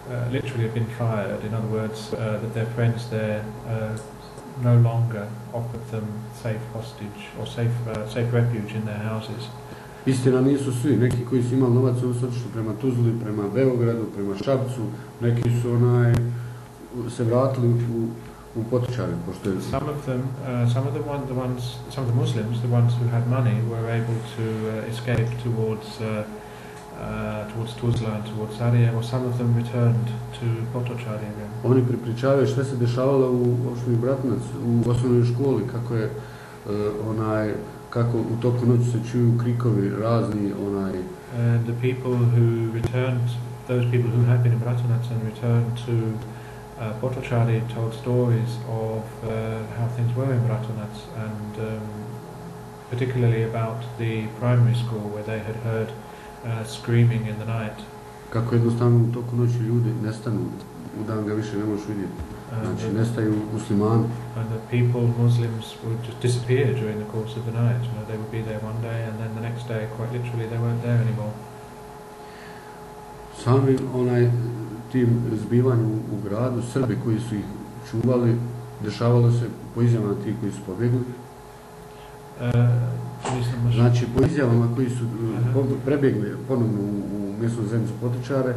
literally have been fired. In other words, that their friends there no longer offered them safe hostage or safe refuge in their houses. Istina, nisu svi, neki koji su imali novac su otišli prema Tuzli, prema Beogradu, prema Šapcu, neki su se vratili u Potočari, pošto je... Some of the Muslims, the ones who had money, were able to escape towards Tuzla and towards Sarajevo. Some of them returned to Potočari again. Oni pripričavaju što se dešavalo u opštini Bratunac, u osnovnoj školi, kako u toku noći se čuju krikovi razni, And the people who returned, those people who had been in Bratunac and returned to Potočari told stories of how things were in Bratunac, and particularly about the primary school where they had heard screaming in the night. Kako jednostavno u toku noći ljudi nestanu, u dan ga više ne možeš vidjeti. Znači nestaju muslimani. And the people, Muslims, would just disappear during the course of the night. You know, they would be there one day and then the next day, quite literally, they weren't there anymore. Sami tim zbivanju u gradu, Srbi koji su ih čuvali, dešavalo se po izjavama tih koji su pobjegli. Znači po izjavama koji su prebjegli ponovno u mjesnu zajednicu Potočare,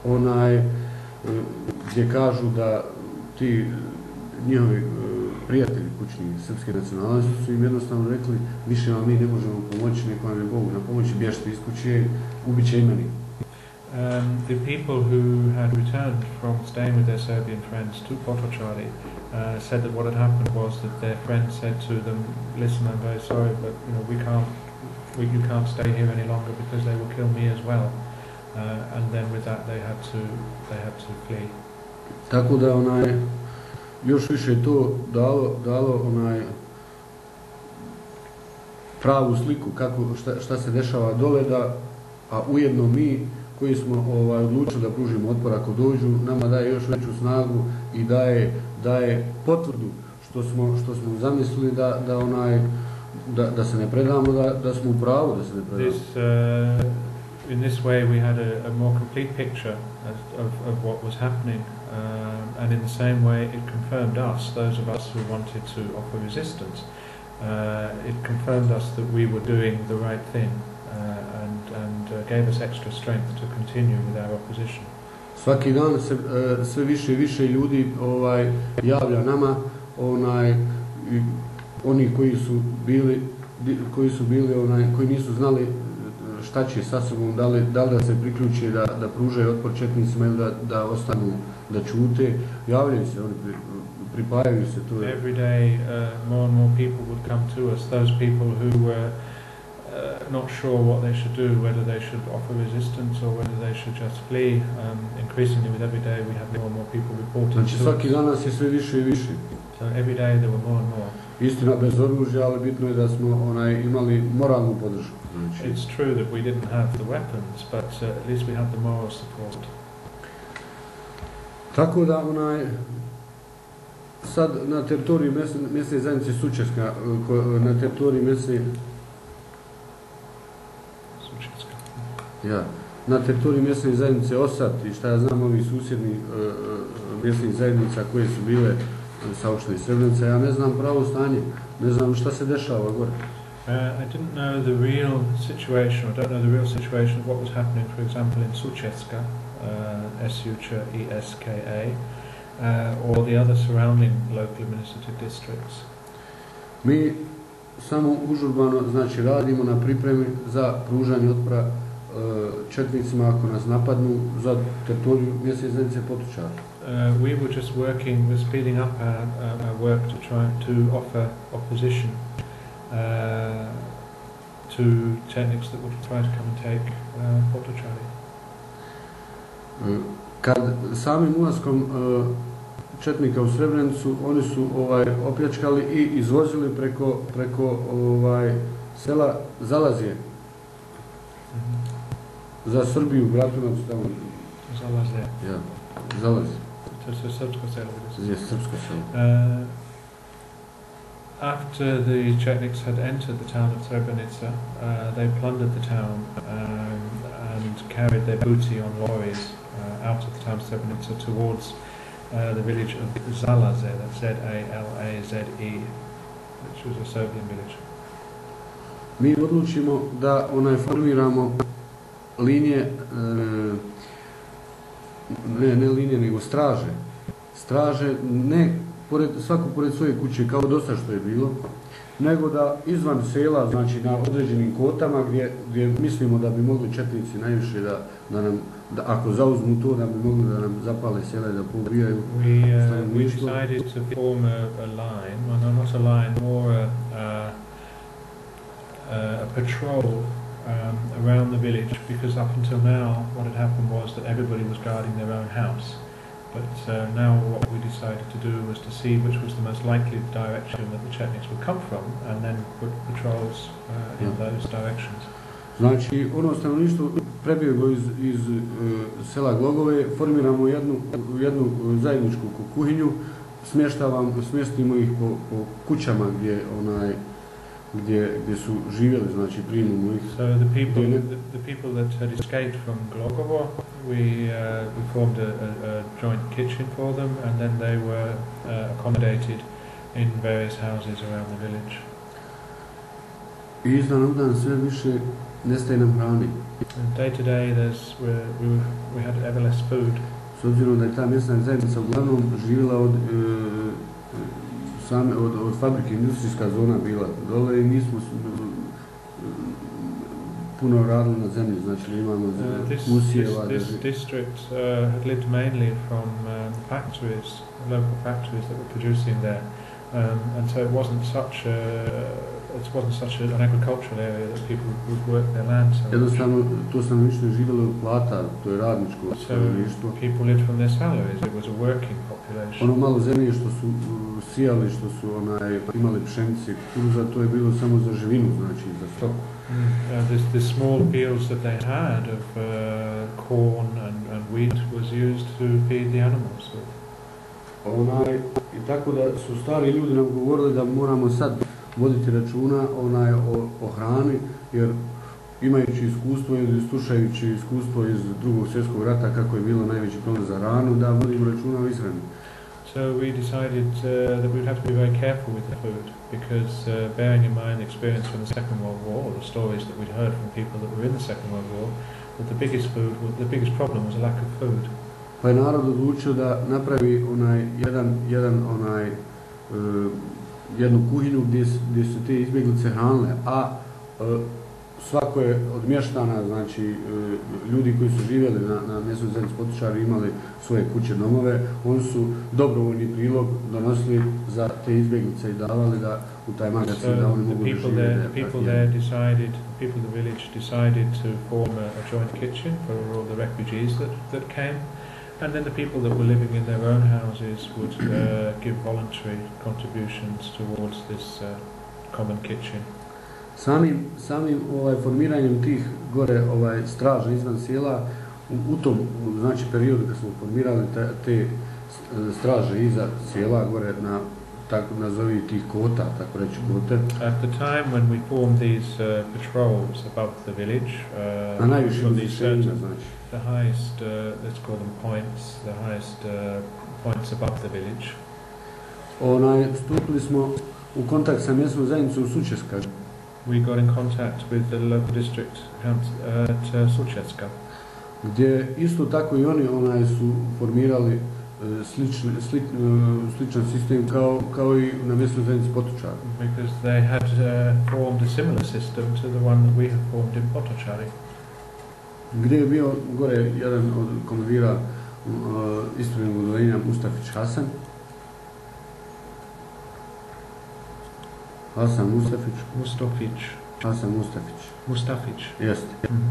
gdje kažu da ti njihovi prijatelji kućni srpske nacionalnosti su im jednostavno rekli više vam mi ne možemo pomoći, neko vam je Bog na pomoći, bježite iz kuće, ubit će i meni. The people who had returned from staying with their Serbian friends to Potočari said that what had happened was that their friends said to them, "Listen, I'm very sorry, but you can't stay here any longer because they will kill me as well." And then with that they had to flee. Tako da još više to dalo pravu sliku šta se dešava dole, a ujedno mi koji smo odlučili da pružimo otpor ako dođu, nama daje još veću snagu i daje potvrdu što smo zamislili da se ne predamo, da smo u pravu da se ne predamo. In this way we had a more complete picture of what was happening, and in the same way it confirmed us, those of us who wanted to offer resistance, it confirmed us that we were doing the right thing, and gave us extra strength to continue with our opposition. Svaki dan se sve više i više ljudi javlja nama, oni koji nisu znali šta će sa sobom, da li da se priključe, da pružaju otpor četnicima ili da ostanu, da čute, javljaju se, oni pripajaju se tu. Every day more and more people would come to us, those people who were not sure what they should do, whether they should offer resistance or whether they should just flee. Increasingly with every day we have more and more people reporting to us. Znači svaki dan nas je sve više i više. So every day there were more and more. Istina bez oružja, ali bitno je da smo imali moralnu podršku. It's true that we didn't have the weapons, but at least we had the moral support. Tako da sad na teritoriji mjesne zajednice Sučeska, na teritoriji na teritoriji mjesne zajednice Osat i šta ja znam ovih susjednih mjesnih zajednica koje su bile sa opštine Srebrenica, ja ne znam pravo stanje, ne znam šta se dešava gore. I didn't know the real situation, or don't know the real situation of what was happening, for example, in Sučeska, S-U-Č-I-S-K-A, or the other surrounding local administrative districts. Mi samo užurbano, znači, radimo na pripremi za pružanje otpora četnicima ako nas napadnu za teritoriju mjesne zajednice Potočari. We were just speeding up our work to try to offer opposition to techniques that would try to come and take Potočari. Kad samim ulaskom četnika u Srebrenicu, oni su opljačkali i izvozili preko sela Zalazije za Srbiju, Bratunac tamo. Zalazije. Ja, Zalazije. To je srpsko selo. Je srpsko selo. After the Chetniks had entered the town of Srebrenica, they plundered the town, and and carried their booty on lorries out of the town of Srebrenica towards the village of Zalaze, that's Z-A-L-A-Z-E, which was a Serbian village. Mi odlučimo da formiramo linije, ne linije, nego straže. Straže ne svako pored svoje kuće kao dosta što je bilo, nego da izvan sela, znači na određenim kotama gdje mislimo da bi mogli četnici najviše da ako zauzmu to, da bi mogli da nam zapale sela i da pobijaju stanovništvo. We decided to form a line, well no, not a line, more a patrol around the village, because up until now what had happened was that everybody was guarding their own house. But now what we decided to do was to see which was the most likely direction that the Chetniks would come from, and then put patrols in those directions. Znači, stanovništvo prebjeglo iz sela Glogove, formiramo jednu zajedničku kuhinju, smjestimo ih po kućama gdje su živjeli, znači primimo ih. So the people that had escaped from Glogovo, we formed a joint kitchen for them, and then they were accommodated in various houses around the village. I iz dana u dan sve više nestaje nam hrani. Day to day we had ever less food. S obzirom da je ta mjesna zajednica uglavnom živjela od fabrike, industrijska zona bila dole i nismo puno radili na zemlji, znači imamo usjeva. This district had lived mainly from factories, local factories that were producing there, and so it wasn't such an agricultural area that people would work their land. Jednostavno, to stanovništvo je živjelo od plata, to je radničko stanovništvo. So people lived from their salaries, it was a working population. Ono malo zemlje što su sijali, što su imali pšenice, kukuruza, to je bilo samo za živinu, znači za stok. The small fields that they had of corn and wheat was used to feed the animals. I tako da su stari ljudi nam govorili da moramo sad voditi računa o hrani, jer imajući iskustvo ili slušajući iskustvo iz Drugog svjetskog rata kako je bilo najveći problem za hranu, da vodimo računa o ishrani. So we decided that we would have to be very careful with the food, because bearing in mind the experience from the Second World War, or the stories that we'd heard from people that were in the Second World War, that the biggest problem was a lack of food. Pa je narod odlučio da napravi jednu kuhinju gdje su te izbjeglice hranile, a svako je od mještana, znači ljudi koji su živjeli na mjesnoj zajednici Potočari imali svoje kuće, domove, oni su dobrovoljni prilog donosili za te izbjeglice i davali da u taj magazin da oni mogu da žive. The people of the village decided to form a joint kitchen for all the refugees that came. And then the people that were living in their own houses would give voluntary contributions towards this common kitchen. Samim formiranjem tih gore straža izvan sjela, u tom znači periodu kad smo formirali te straže iza sjela gore na tako nazovi tih kota, tako reći kote. At the time when we formed these patrols above the village, na najvišim izvišenjima, znači. The highest, let's call them points, the highest points above the village. Stupili smo u kontakt sa mjesnom zajednicom Sučeska. We got in contact with the local district at Sučeska. Gdje isto tako i oni su formirali sličan sistem kao i na mjesnoj zajednici Potočari. Because they had formed a similar system to the one that we had formed in Potočari. Gdje je bio gore jedan od komandira istrojnog odeljenja Hasan Mustafić. Jeste.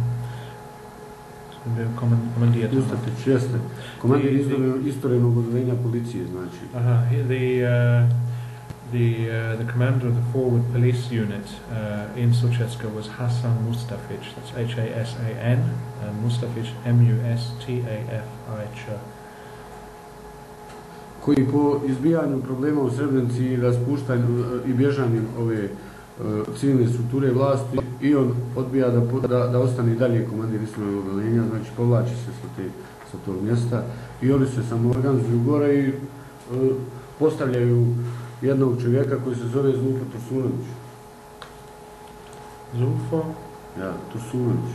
Komandir. Mustafić, jeste. Komandir istrojnog odeljenja policije, znači. The commander of the forward police unit in Sučeska was Hasan Mustafić, that's H-A-S-A-N, and Mustafić, M-U-S-T-A-F-I-Ć. Koji po izbijanju problema u Srebrenici i raspuštanju i bježanjem ove civilne strukture vlasti i on odbija da ostane i dalje komandir istrelnog odeljenja, znači povlači se sa tog mjesta i oni se samoorganizuju gore i postavljaju jednog čovjeka koji se zove Zulfo Tursunović. Zulfo? Ja, Tursunović.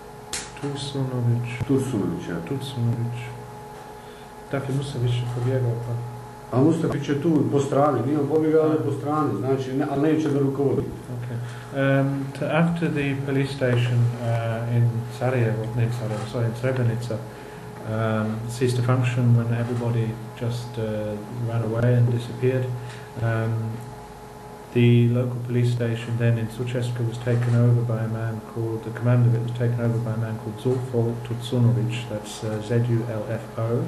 Tursunović, ja. Tursunović. Dakle, Mustafić je pobjegao pa. A Mustafić je tu po strani, nije on pobjegao, ali po strani, znači, ali neće da rukovodi. Okay. After the police station in Sarajevo, in Srebrenica, ceased to function when everybody just ran away and disappeared. The local police station then in Suceska was taken over by a man called, the commander of it was taken over by a man called Zulfo Tursunović, that's Zulfo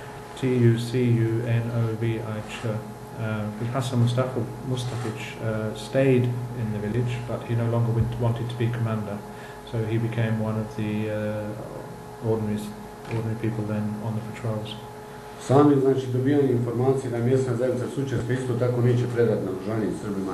Tucunović. Hasan Mustafić stayed in the village, but he no longer wanted to be commander, so he became one of the ordinary people then on the patrols. Sami, znači, dobijanje informacije da mjesna zajednica Sučeska isto tako neće predati naoružanje Srbima,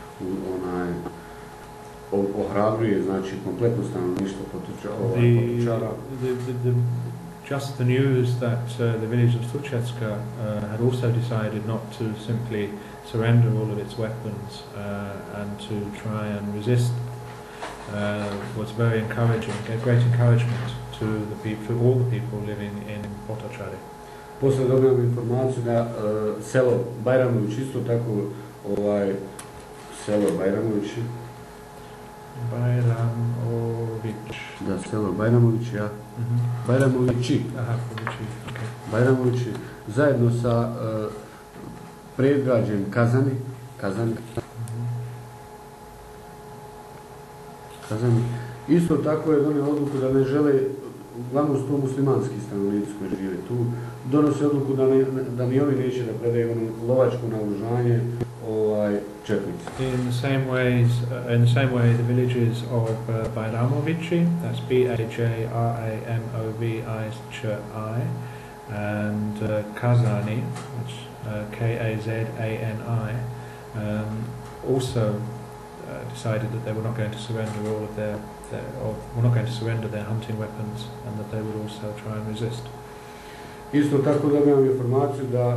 ohrabruje, znači, kompletno stanovništvo Potočara. Just the news that the village of Suceska had also decided not to simply surrender all of its weapons and to try and resist was very encouraging, gave great encouragement to the people, to all the people living in Potočari. Poslije dobijamo informaciju da selo Bajramović isto tako, selo Bajramovići. Da, selo Bajramovići, ja. Bajramovići. Aha, okay. Bajramovići, zajedno sa predgrađem Kazani. Isto tako je donio odluku da ne žele, uglavnom su to muslimanski stanovnici koji žive tu, donose odluku da ni oni neće da predaju lovačko naoružanje četnici. In the same way, the villages of Bajramovići, that's Bajramovići, and Kazani, which Kazani, also decided that they were not going to surrender all of were not going to surrender their hunting weapons, and that they would also try and resist. Isto tako dobijam informaciju da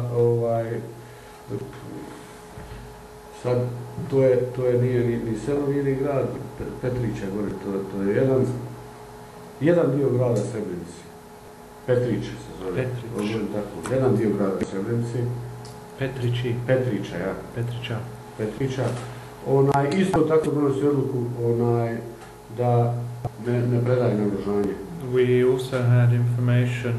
sad to je nije ni selo, nije ni grad Petrića gore, to je jedan dio grada Srebrenici. Petrića se zove. Tako, jedan dio grada Srebrenici. Petrića, ja. Petrića. Isto tako donosi odluku da ne predaje naoružanje. We also had information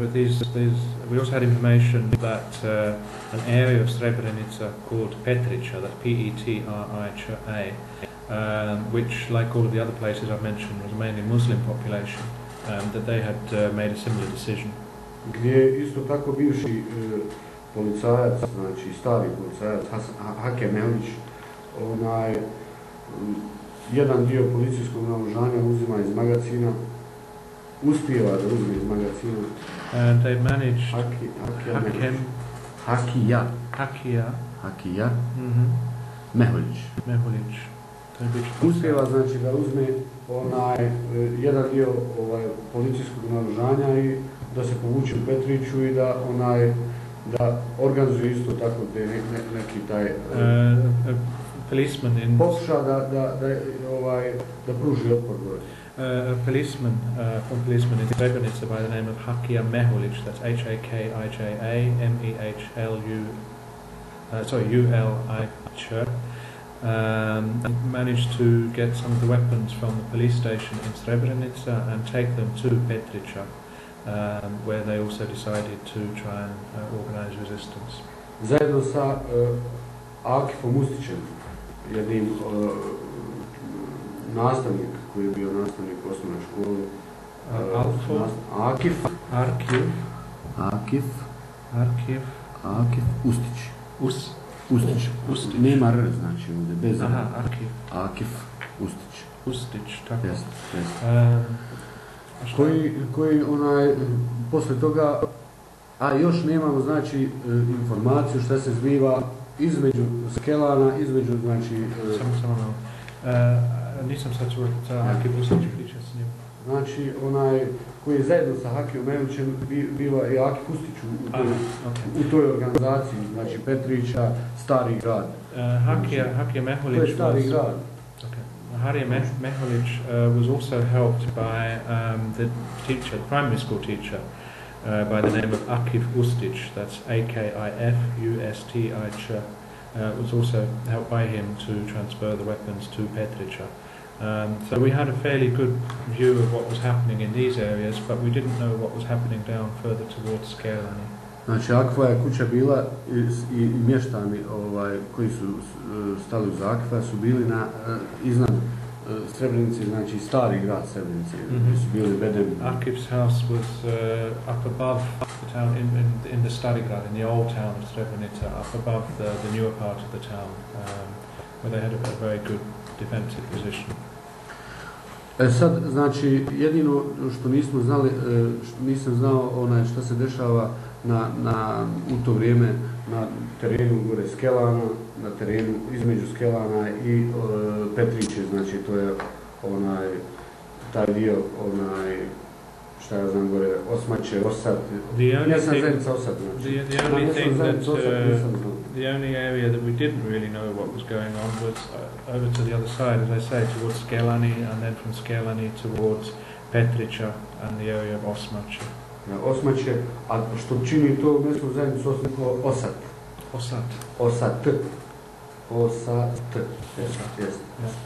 that an area of Srebrenica called Petrića, that's Petrića, which, like all of the other places I've mentioned, was mainly Muslim population, that they had made a similar decision. Gdje isto tako bivši policajac, znači stari policajac Hakem Elić, jedan dio policijskog naoružanja uzima iz magazina, uspijeva da uzme iz magazina. And they managed Hakija Meholić. Uspijeva, znači, da uzme jedan dio policijskog naoružanja i da se povuče u Petriću i da organizuje isto tako neki taj policeman in pokuša da pruži otpor gore. A policeman in Srebrenica by the name of Hakija Meholić, that's H-A-K-I-J-A-M-E-H-L-U-L-I-Ć, managed to get some of the weapons from the police station in Srebrenica and take them to Petrića, where they also decided to try and organize resistance. Zajedno sa Akifom Ustićem, jednim nastavnik koji je bio nastavnik osnovne škole. Akif Ustić. Nema R, znači ovdje, bez R. Akif Ustić, tako. Jest. Koji posle toga, a još nemamo, znači, informaciju šta se zbiva između Skelana, između, znači... Samo. Nisam sad čuo za Haki Ustić priča s njim. Znači, onaj koji je zajedno sa Hakijom Mehovićem biva i Aki Ustić u toj organizaciji, znači Petrića, Stari grad. Hakija Mehović to je Stari grad. Harija Mehović was also helped by the teacher, the primary school teacher, by the name of Akif Ustić, that's Akif-Ustić, was also helped by him to transfer the weapons to Petrića. So we had a fairly good view of what was happening in these areas, but we didn't know what was happening down further towards Skelani. Znači, Akva je kuća bila i mještani koji su stali uz Akva su bili iznad Srebrenice, znači Stari grad Srebrenice, gdje su bili bedemi. Akif's house was up above the town, in the Stari grad, in the old town of Srebrenica, up above the newer part of the town, where they had a very good defensive position. Sad, znači, jedino što nismo znali, nisam znao šta se dešava u to vrijeme na terenu gore Skelana, na terenu između Skelana i Petriće, znači to je taj dio, šta ja znam gore, Osmaće, Osad, nisam zajednica Osad, znači. The only area that we didn't really know what was going on was over to the other side, as I say, towards Skelani, and then from Skelani towards Petrića and the area of Osmaće. Osmaće, a što čini to mjesto zajednicu Osad. Osad. Osad. Jest.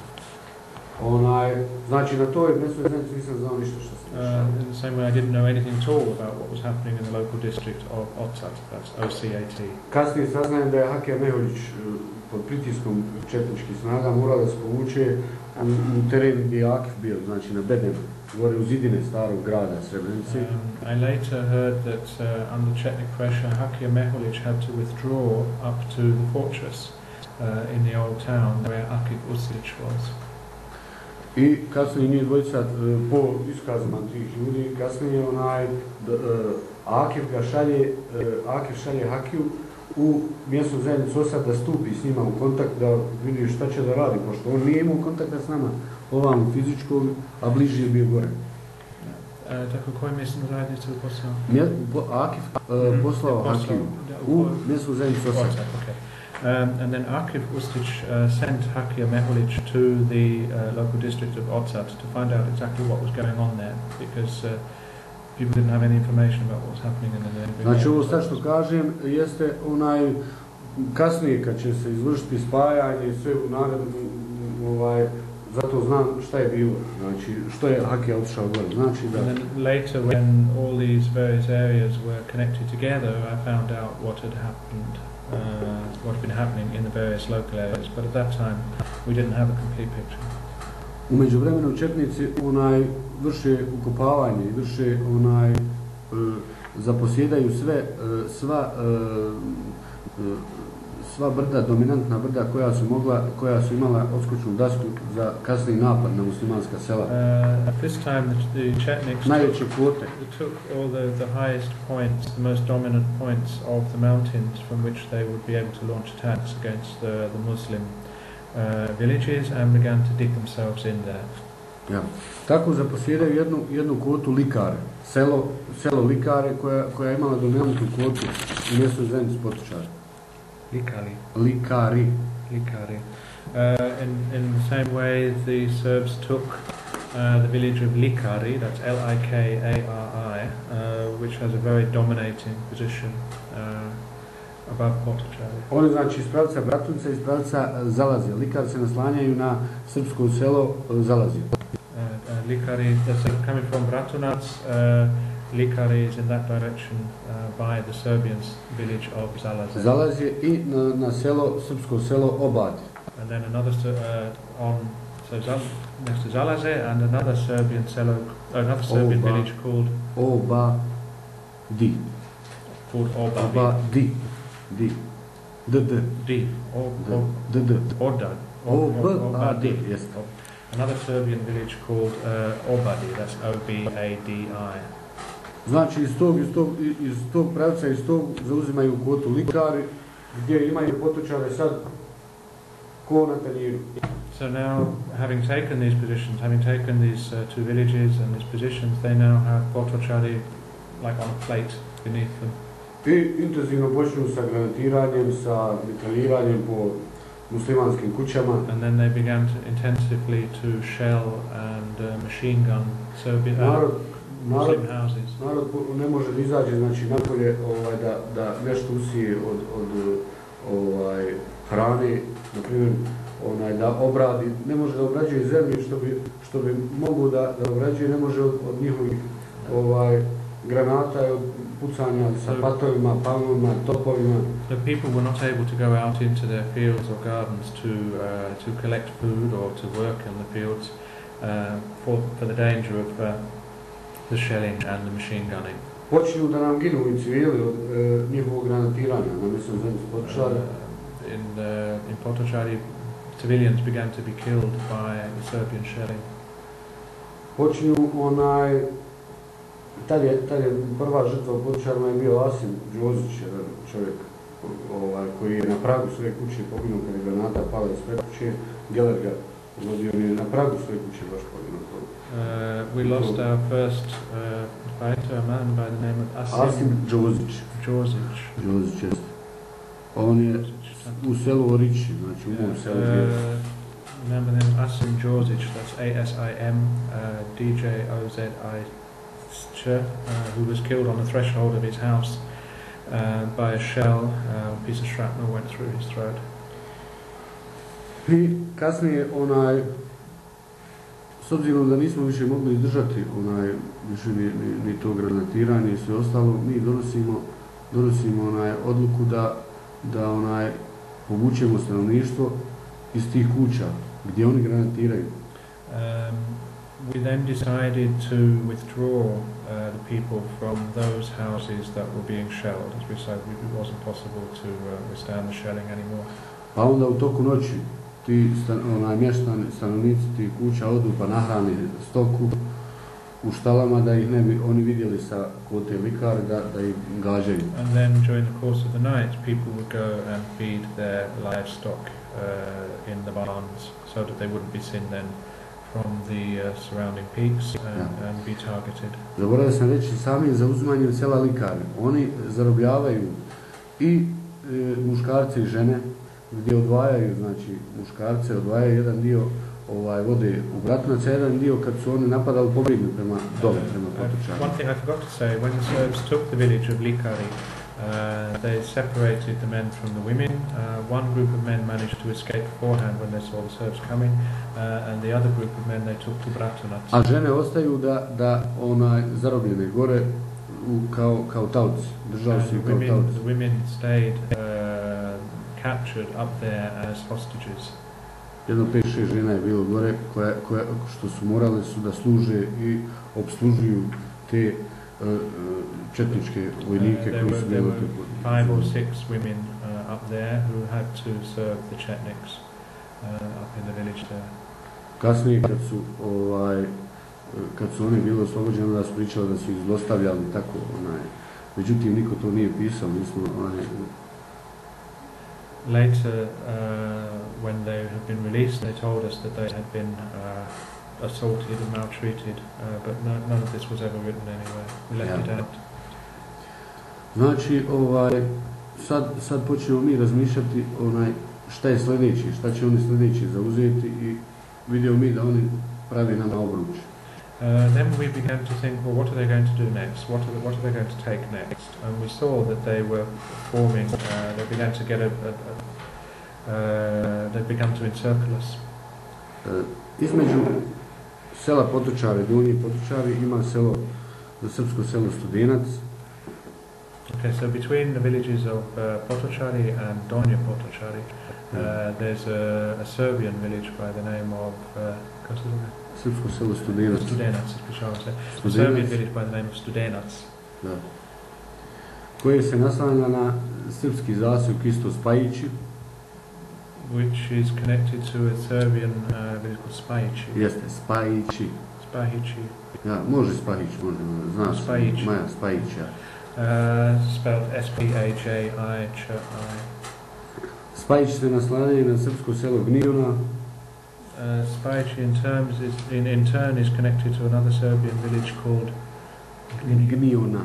Znači na toj mjesto zajednicu nisam znao ništa što se dešava. In the same way I didn't know anything at all about what was happening in the local district of Odsat, that's OCAT. Kasnije saznajem da je Hakija Mehović pod pritiskom četničkih snaga morao da se povuče u teren gdje je Akif bio, znači na Bedenu, gore u zidine starog grada Srebrenice. I later heard that under Chetnik pressure, Hakija Mehović had to withdraw up to the fortress in the old town where Akif Ustić was. I kasnije njih dvojica, po iskazima tih ljudi, kasnije Akif šalje Hakiju u mjesnu zajednicu Osad da stupi s njima u kontakt, da vidi šta će da radi, pošto on nije imao kontakta s nama, ovam fizičkom, a bliži je bio gore. Tako koju mjesnu zajednicu poslao? Akif poslao Hakiju u mjesnu zajednicu Osad. And then Akif Ustić sent Hakija Mehović to the local district of Odsat to find out exactly what was going on there, because people didn't have any information about what was happening in the neighboring. Znači ovo sad što kažem jeste kasnije kad će se izvršiti spajanje i sve u narednom, zato znam šta je bilo, znači što je Hakija otišao gore, znači da. And then later when all these various areas were connected together, I found out what had happened. What had been happening in the various local areas, but at that time we didn't have a complete picture. U međuvremenu četnici vrše ukopavanje, vrše zaposjedaju sva brda, dominantna brda koja su imala odskočnu dasku za kasniji napad na muslimanska sela. At this time the Chetniks najveće kvote took all the highest points, the most dominant points of the mountains from which they would be able to launch attacks against the Muslim villages and began to dig themselves in there. Ja. Tako zaposjedaju jednu kvotu Likare, selo Likare koja je imala dominantnu kvotu u mjesnoj zajednici Potočari. Likari. In the same way, the Serbs took the village of Likari, that's Likari, which has a very dominating position above Potočari. Oni znači iz pravca Bratunca i iz pravca Zalazija. Likari se naslanjaju na srpsko selo Zalazije. Likari, that's coming from Bratunac. Likari is in that direction by the Serbian village of Zalazije. Zalazije i na srpsko selo Obadi. And then another next to Zalazije and another Serbian village called Obadi. Called Obadi. Obadi. Yes. Another Serbian village called Obadi. That's Obadi. Znači iz tog pravca, iz tog zauzimaju kvotu Likari, gdje imaju Potočare sad ko na tanjiru. So now, having taken these positions, having taken these two villages and these positions, they now have Potočari like on a plate beneath them. I intenzivno počnu sa granatiranjem, sa mitraljiranjem po muslimanskim kućama. And then they began intensively to shell and machine gun Serbian Muslim houses. Narod ne može da izađe, znači napolje da nešto usije od hrane, na primjer da obradi, ne može da obrađuje zemlju što bi mogu da obrađuje, ne može od njihovih granata i od pucanja sa patovima, palmovima, topovima. The people were not able to go out into their fields or gardens to collect food or to work in the fields for the danger of the shelling and the machine gunning. Počinju da nam ginu i civili od njihovog granatiranja, na mislim zemlji Potočari. In Potočari, civilians began to be killed by the Serbian shelling. Počinju tad je prva žrtva u Potočarima je bio Asim Đozić, jedan čovjek koji je na pragu svoje kuće poginuo kada je granata pala iz kuće. Geler ga vodio, on je na pragu svoje kuće baš poginuo. We lost our first fighter, a man by the name of Asim Đozić. Đozić, jest. On je u selu Orić, znači u mom selu. Man by the name of Asim Đozić, that's A-S-I-M, D-J-O-Z-I. Who was killed on the threshold of his house by a shell. A piece of shrapnel went through his throat. I kasnije s obzirom da nismo više mogli izdržati više ni to granatiranje i sve ostalo, mi donosimo odluku da povučemo stanovništvo iz tih kuća gdje oni granatiraju. We then decided to withdraw the people from those houses that were being shelled, as we said it wasn't possible to withstand the shelling anymore. Pa onda u toku noći ti stanovnici tih kuća odu pa nahrane stoku u štalama da ih ne bi oni vidjeli sa kote likare da ih gađaju. And then during the course of the night people would go and feed their livestock in the barns so that they wouldn't be seen then from the surrounding peaks and be targeted. Zaboravio sam reći, samim zauzimanjem sela Likare, oni zarobljavaju i muškarce i žene, gdje odvajaju, znači muškarce odvajaju jedan dio vode u Bratunac, jedan dio kad su oni napadali pobjegnu prema dole, prema Potočari. One thing I forgot to say, when the Serbs took the village of Likari, they separated the men from the women. One group of men managed to escape beforehand when they saw the Serbs coming, and the other group of men they took to Bratunac. A žene ostaju da zarobljene gore kao taoci, držali su kao taoci. The women stayed captured up there as hostages. Jedno 5-6 žena je bilo gore što su morali da služe i obslužuju te četničke vojnike koji su bili. 5 or 6 women up there who had to serve the Chetniks up in the village there. Kasnije kad su oni bili oslobođeni, da su pričali da su ih zlostavljali tako, međutim niko to nije pisao, Later, when they had been released, they told us that they had been assaulted and maltreated, but none of this was ever written anyway. We left it out. Znači, sad počnemo mi razmišljati šta je sljedeći, šta će oni sljedeći zauzeti i vidio mi da oni pravi nama obruč. Then we began to think, well, what are they going to do next? What are they going to take next? And we saw that they were forming. They began to get they began to encircle us. Između sela Potočari, Donji Potočari, ima srpsko selo Studenac. Okay, so between the villages of Potočari and Donje Potočari, there's a Serbian village by the name of srpsko selo Studenac. Studenac, ispričavam se. A Serbian village by the name of Studenac. Da. Koje se naslanja na srpski zasjevk isto Spajići. Which is connected to a Serbian village called Spajići. Jeste, Spajići. Spajići. Ja, može Spajić, može, znaš. Spajići. Maja, Spajića. Spelled S-P-A-J-I-Ć-I. Spajić se naslanjaju na srpsko selo Gnijona. Spajić in turn is connected to another Serbian village called Gnijona.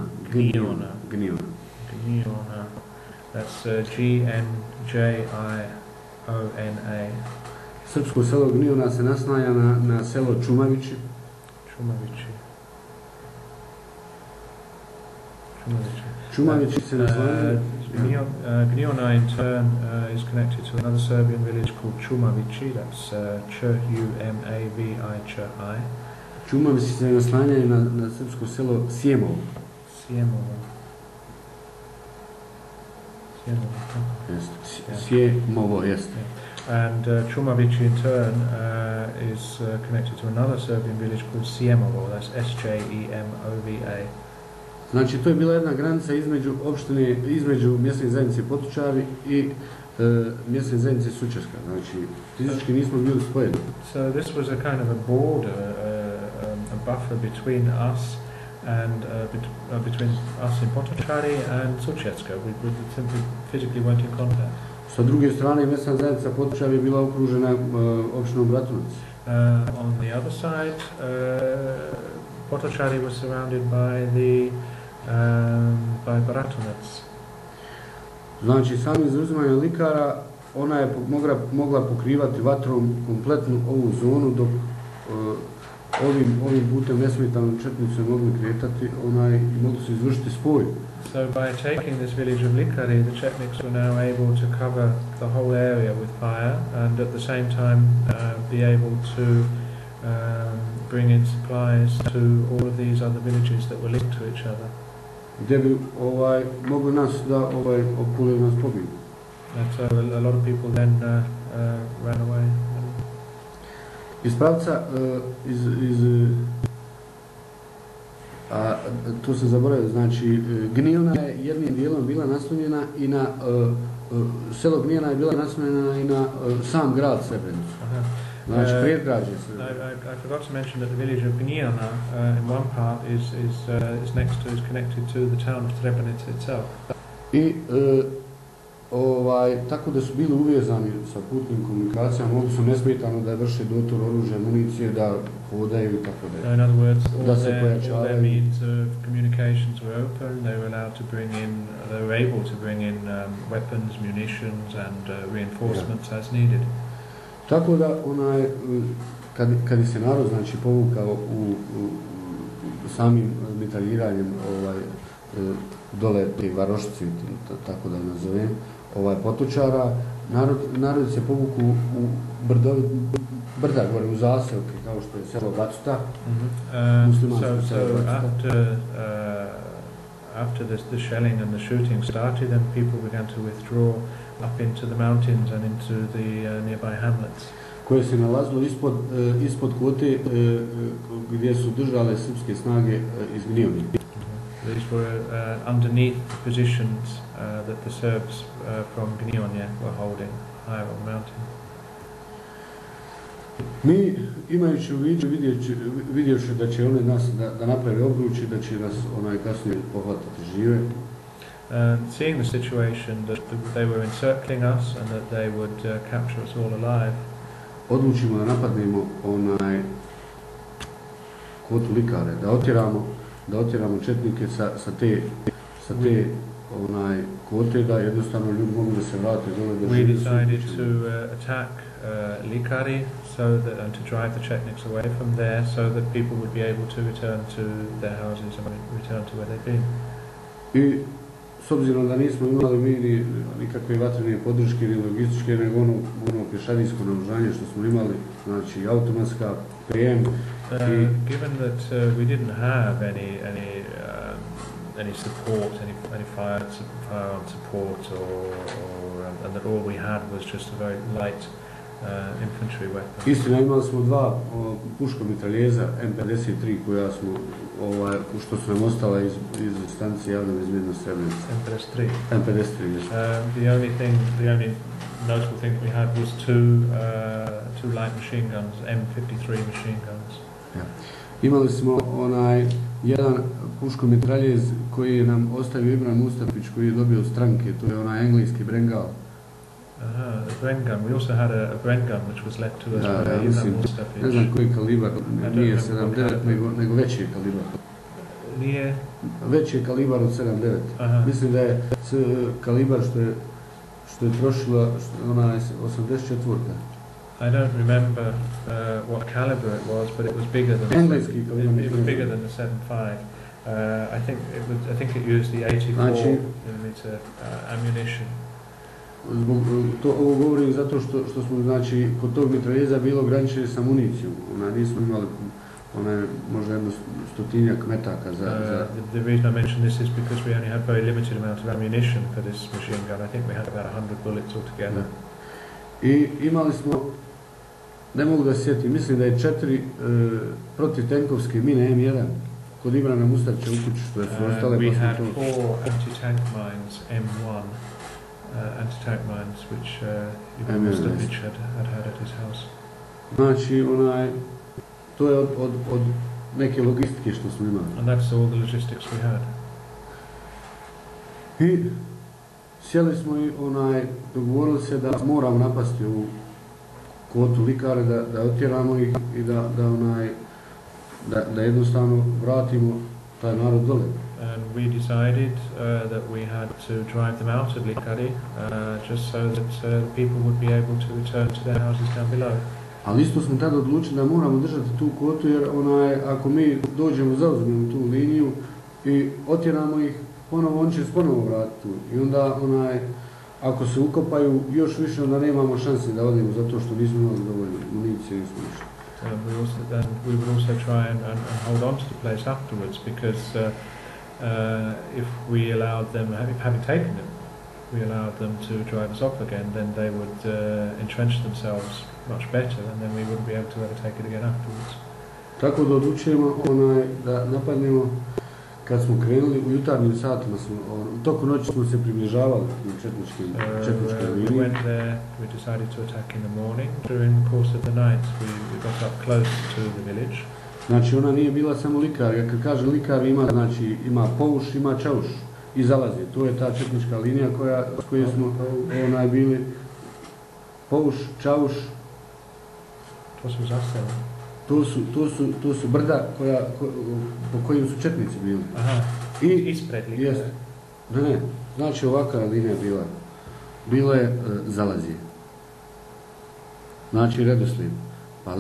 That's Gnjiona. Srpsko selo Gnijona se naslanja na selo Čumavići. Čumavići se naslanja. Gnijona in turn is connected to another Serbian village called Čumavići. That's Čumavići. Čumavići se naslanjaju na srpsko selo Sjemovo. Sjemovo, jeste. And Čumavići in turn is connected to another Serbian village called Sjemovo. That's Sjemova. Znači, to je bila jedna granica između mjesne zajednice Potočari i mjesne zajednice Sučarska. Znači, fizički nismo bili spojeni. So this was a kind of a border, a buffer between us and between us in Potočari and Sučarska. We simply physically weren't in contact. Sa druge strane, mjesna zajednica Potočari je bila okružena opštinom Bratunac. On the other side, Potočari was surrounded by Bratunac. Znači, sami izuzimanje likara, ona je mogla pokrivati vatrom kompletnu ovu zonu, dok ovim putem nesmetano četnici su mogli kretati i mogli su izvršiti spoj. So by taking this village of Likari, the Chetniks were now able to cover the whole area with fire and at the same time be able to bring in supplies to all of these other villages that were linked to each other. Gdje bi mogli nas da opkulili nas pobiju. And so a lot of people then ran away. Iz pravca, to se zaboravio, znači Gnijona je jednim dijelom bila naslonjena i na selo Gnijona je bila naslonjena i na sam grad Srebrenicu. Znači predgrađe se. I forgot to mention that the village of Gnijona in one part is connected to the town of Srebrenica itself. I tako da su bili uvezani sa putnim komunikacijama, mogli su nesmetano da vrše dotor oružja, municije, da hodaju i tako da. In other words, da se pojačavaju. All their means of communications were open. They were able to bring in weapons, munitions and reinforcements as needed. Tako da kad je se narod znači povukao u samim metaljiranjem dole te varošice, tako da nazovem, Potočara, narod se povuku u brda gore, u zaselke, kao što je selo Bacuta, muslimansko selo Bacuta. After the shelling and the shooting started, then people began to withdraw up into the mountains and into the nearby hamlets. Koje se nalazilo ispod kvote gdje su držale srpske snage iz Gnijone. These were underneath the positions that the Serbs from Gnijone were holding higher on the mountain. Mi, imajući u vidu, vidjevši da će one nas da naprave obruči, da će nas kasnije pohvatati žive. Seeing the situation that they were encircling us and that they would capture us all alive, odlučimo da napadnemo kvotu Likare, da otjeramo četnike sa te kvote, da jednostavno ljudi mogu da se vrate dole. We decided to attack Likari and to drive the Chetniks away from there so that people would be able to return to their houses and return to where they'd been. I s obzirom da nismo imali mi nikakve vatrene podrške ni logističke, nego ono pješadijsko naoružanje što smo imali, znači automatska, PM. Given that we didn't have any support, any firearm support, and that all we had was just a very light infantry weapon. Istina, imali smo dva puškomitraljeza M53 koja smo, što su nam ostala iz stanice javne bezbjednosti Srebrenica. M53, yes. The only notable thing we had was two light machine guns, M53 machine guns. Ja. Imali smo jedan puškomitraljez koji je nam ostavio Ibran Mustafić, koji je dobio od stranke, to je engleski Brengal. The Bren gun. We also had a Bren gun which was left to us by Ivan Mustafić. Ne znam koji kalibar, nije 7.9 nego veći je kalibar. Nije? Veći je kalibar od 7.9. Mislim da je kalibar što je trošila ona 84. I don't remember what caliber it was, but it was bigger than engleski kalibar. It was bigger than the 7.5. I think it used the 84 mm ammunition. Ovo govorim zato što smo, znači, kod tog mitraljeza bilo ograničeni sa municijom. Nismo imali možda jedno stotinjak metaka za... The reason I mention this is because we only had very limited amount of ammunition for this machine gun. I think we had about 100 bullets altogether. I imali smo, ne mogu da se sjetim, mislim da je 4 protivtenkovske mine M1 kod Ivana Mustafića u kući, što su ostale. We had 4 anti-tank mines M1. Anti-tank mines which Ivan Mustafić had at his house. Znači, to je od neke logistike što smo imali. And that's all the logistics we had. I sjeli smo i dogovorili se da moramo napasti u kvotu likare, da otjeramo ih i da jednostavno vratimo taj narod dole. And we decided that we had to drive them out of Likari just so that people would be able to return to their houses down below. Ali isto smo tada odlučili da moramo držati tu kvotu, jer ako mi dođemo, zauzmemo tu liniju i otjeramo ih, oni će se ponovo vratiti tu. I onda ako se ukopaju još više, onda nemamo šanse da odemo zato što nismo imali dovoljno municije, nismo ništa. We would also try and hold on to the place afterwards, because if we allowed them, having taken it, we allowed them to drive us off again, then they would entrench themselves much better, and then we wouldn't be able to ever take it again afterwards. Tako da odlučujemo da napadnemo. Kad smo krenuli u jutarnjim satima, toku noći smo se približavali u četničke linije. We went there, we decided to attack in the morning. During the course of the night, we got up close to the village. Znači, ona nije bila samo likar. Ja kad kažem likar, ima pouš, ima čauš i zalazi. To je ta četnička linija s koje smo bili. Pouš, čauš. To su zasele. To su brda po kojim su četnici bili. Aha, ispred likara? Ne, znači ovakva linija bila. Bilo je zalazije. Znači redoslijed. Pa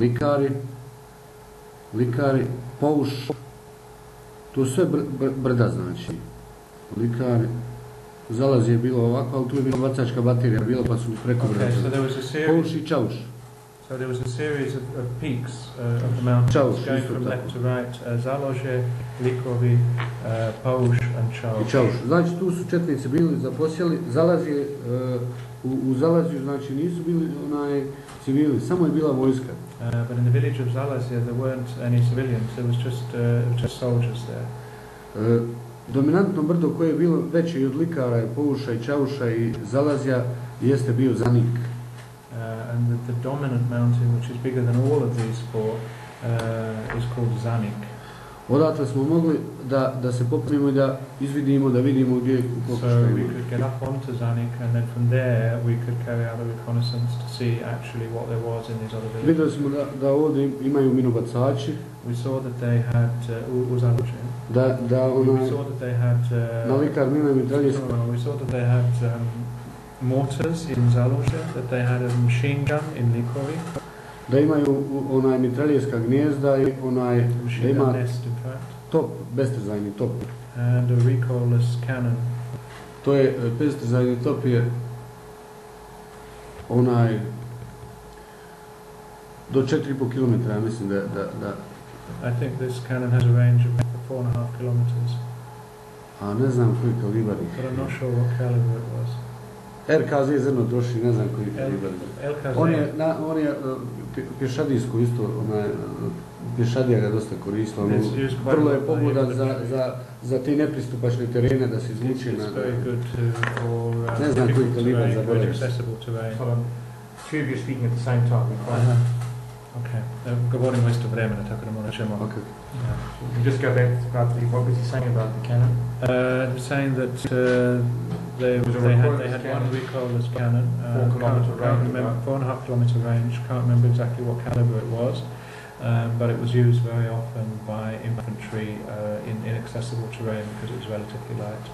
likari, pouš, to sve brda znači. Likari, zalazije je bilo ovako, ali tu je bila bacačka baterija, bila pa su preko brda. Pouš i čauš. So there was a series of peaks of the mountains going from left to right, Založe, Likovi, Pouš and Čauš. I Čauš. Znači tu su četnici bili zaposjeli, Zalazije, u Zalaziju znači nisu bili civili, samo je bila vojska. But in the village of Zalazije there weren't any civilians, there was just soldiers there. Dominantno brdo koje je bilo veće i od Likara, Pouša i Čauša i Zalazija jeste bio Zanik. And the dominant mountain, which is bigger than all of these four, is called Zanik. Odatle smo mogli da se popnemo i da izvidimo, da vidimo gdje je So we could get up onto Zanik, and then from there we could carry out a reconnaissance to see actually what there was in these other villages. Vidjeli smo da ovdje imaju minobacači. We saw that they had we saw that they had na Likar mina mitraljska. We saw that they had mortars in Založe, that they had a machine gun in Likovi. Da imaju mitraljska gnijezda i da ima top, bestrzajni top. And a recoilless cannon. To je, bestrzajni top je do 4,5 km, ja mislim da... I think this cannon has a range of 4.5 kilometers. A ne znam koji kalibar je. But I'm not sure what caliber it was. RKZ zrno troši, ne znam koji kalibar. On je pješadijsko isto, pješadija ga dosta koristila. Vrlo je pogodan za te nepristupačne terene da se izvuče na... Ne znam koji kalibar zaboravim. Two of you speaking at the same time. Okay. Govorim o isto vremena, tako da morat ćemo. Okay. Just go back about what was he saying about the cannon? Saying that they had one recoilless cannon, 4 kilometer range, 4.5 kilometer range. Can't remember exactly what caliber it was, but it was used very often by infantry in inaccessible terrain because it was relatively light.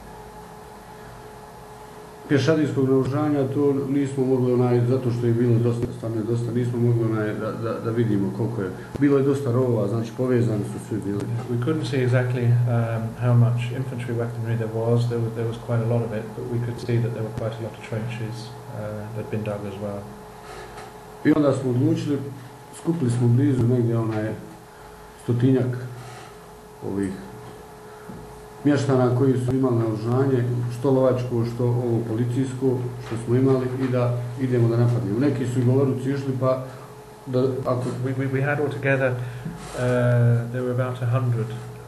Pješadijskog naoružanja to nismo mogli zato što je bilo dosta, nismo mogli da vidimo koliko je. Bilo je dosta rovova, znači povezani su svi bili. We couldn't see exactly how much infantry weaponry there was. There was quite a lot of it, but we could see that there were quite a lot of trenches that had been dug as well. I onda smo odlučili, skupili smo blizu negdje 100-tinjak ovih mještana koji su imali naoružanje, što lovačko, što ovo policijsko, što smo imali i da idemo da napadnemo. Neki su i Govoruci išli pa da ako... We had altogether, there were about 100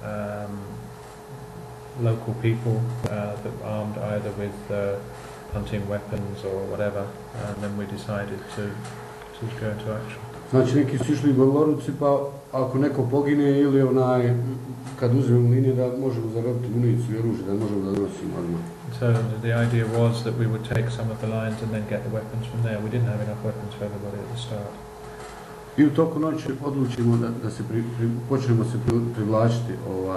local people that were armed either with hunting weapons or whatever, and then we decided to go into action. Znači neki su išli Govoruci pa ako neko pogine ili kad uzmemo linije da možemo zarobiti municiju i oružje, da možemo da nosimo odmah. So the idea was that we would take some of the lines and then get the weapons from there. We didn't have enough weapons for everybody at the start. I u toku noći odlučimo da se počnemo se privlačiti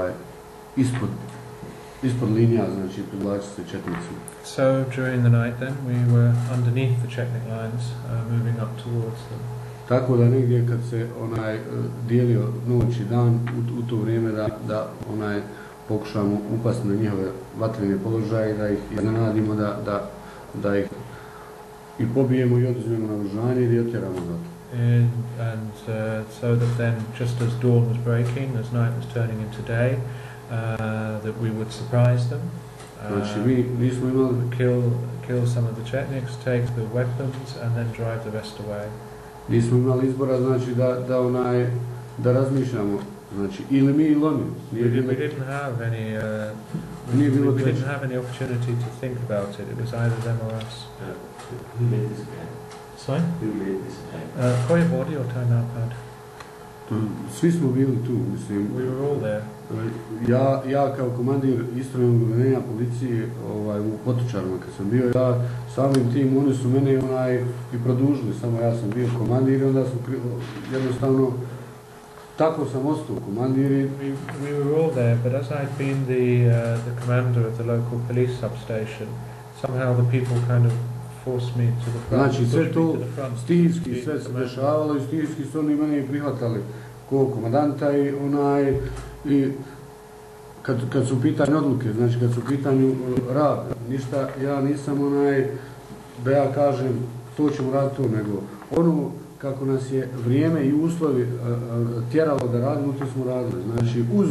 ispod linija, znači privlačiti se četnicima. So during the night then we were underneath the Chetnik lines, moving up towards them. Tako da negdje kad se dijelio noć i dan u to vrijeme da pokušamo upasti na njihove vatrene položaje, da ih iznenadimo, da ih i pobijemo i oduzmemo naoružanje i otjeramo zato. And so that then, just as dawn was breaking, as night was turning into day, that we would surprise them, znači mi nismo imali kill some of the Chetniks, take the weapons, and then drive the rest away. Nismo imali izbora, znači da razmišljamo, znači ili mi ili oni. We didn't have any. We didn't have any opportunity to think about it. It was either them or us. Who made this plan? Sorry? Who made this plan? Ko je vodio taj napad? Svi smo bili tu, mislim. We were all there. Ja kao komandir istrojnog uvedenja policije u Potočarima kad sam bio, ja samim tim, oni su mene i produžili, samo ja sam bio komandir i onda su jednostavno tako sam ostao komandir. We were all there, but as I'd been the commander of the local police substation, somehow the people kind of forced me to the front. Znači sve to stihijski, sve se dešavalo i stihijski su oni mene prihvatali ko komandanta i kad su u pitanju odluke, znači kad su u pitanju rad, ništa, ja nisam da ja kažem to ćemo raditi to, nego ono kako nas je vrijeme i uslovi tjeralo da radimo, to smo radili. Znači uz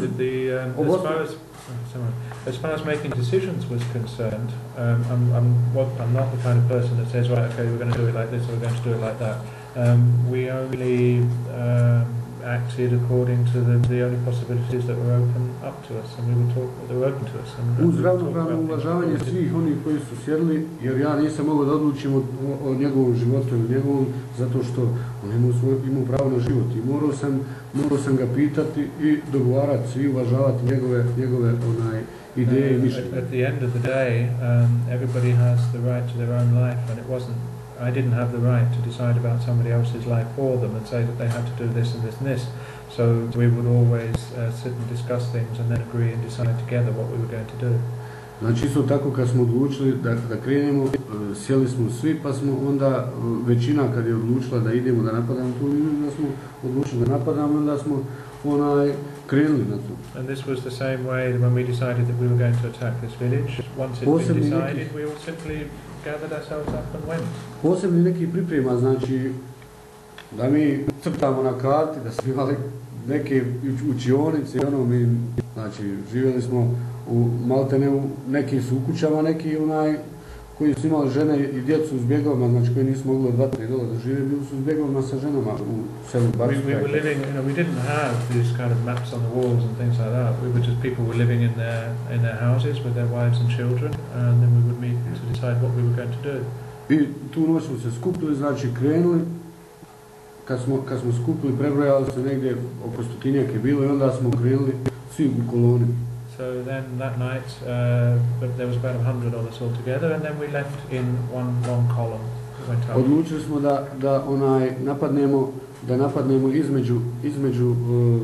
As far as making decisions was concerned, I'm not the kind of person that says, right, okay, we're going to do it like this or we're going to do it like that. We only acted according to the only possibilities that were open up to us, and we would talk that were open to us. Uz ravnopravno uvažavanje svih onih koji su sjedili, jer ja nisam mogao da odlučim o njegovom životu ili njegovom, zato što on imao pravo na život i morao sam ga pitati i dogovarati i uvažavati njegove ideje i mišljenje. At the end of the day, everybody has the right to their own life, and I didn't have the right to decide about somebody else's life for them and say that they had to do this and this and this. So we would always sit and discuss things and then agree and decide together what we were going to do. Znači isto tako kad smo odlučili da krenemo, sjeli smo svi pa smo onda većina kad je odlučila da idemo da napadamo tu liniju, da smo odlučili da napadamo, onda smo krenuli na to. And this was the same way when we decided that we were going to attack this village. Once it had been decided, we all simply gathered ourselves up and went. Posebni neki priprema, znači da mi crtamo na karti, da smo imali neke učionice i mi, znači živjeli smo u maltene, neki su u kućama, neki koji su imali žene i djecu s bjegovima, znači koji nisu mogli od vatre dole da žive, bili su s bjegovima sa ženama u selu Barska. We were living, we didn't have these kind of maps on the walls and things like that. We were just people were living in their houses with their wives and children, and then we would meet to decide what we were going to do. I tu noć smo se skupili, znači krenuli. kad smo skupili, prebrojali se negdje oko 100-tinjak je bilo i onda smo krenuli svi u koloni. So then that night, there was about 100 of us all together, and then we left in one long column. Odlučili smo da napadnemo između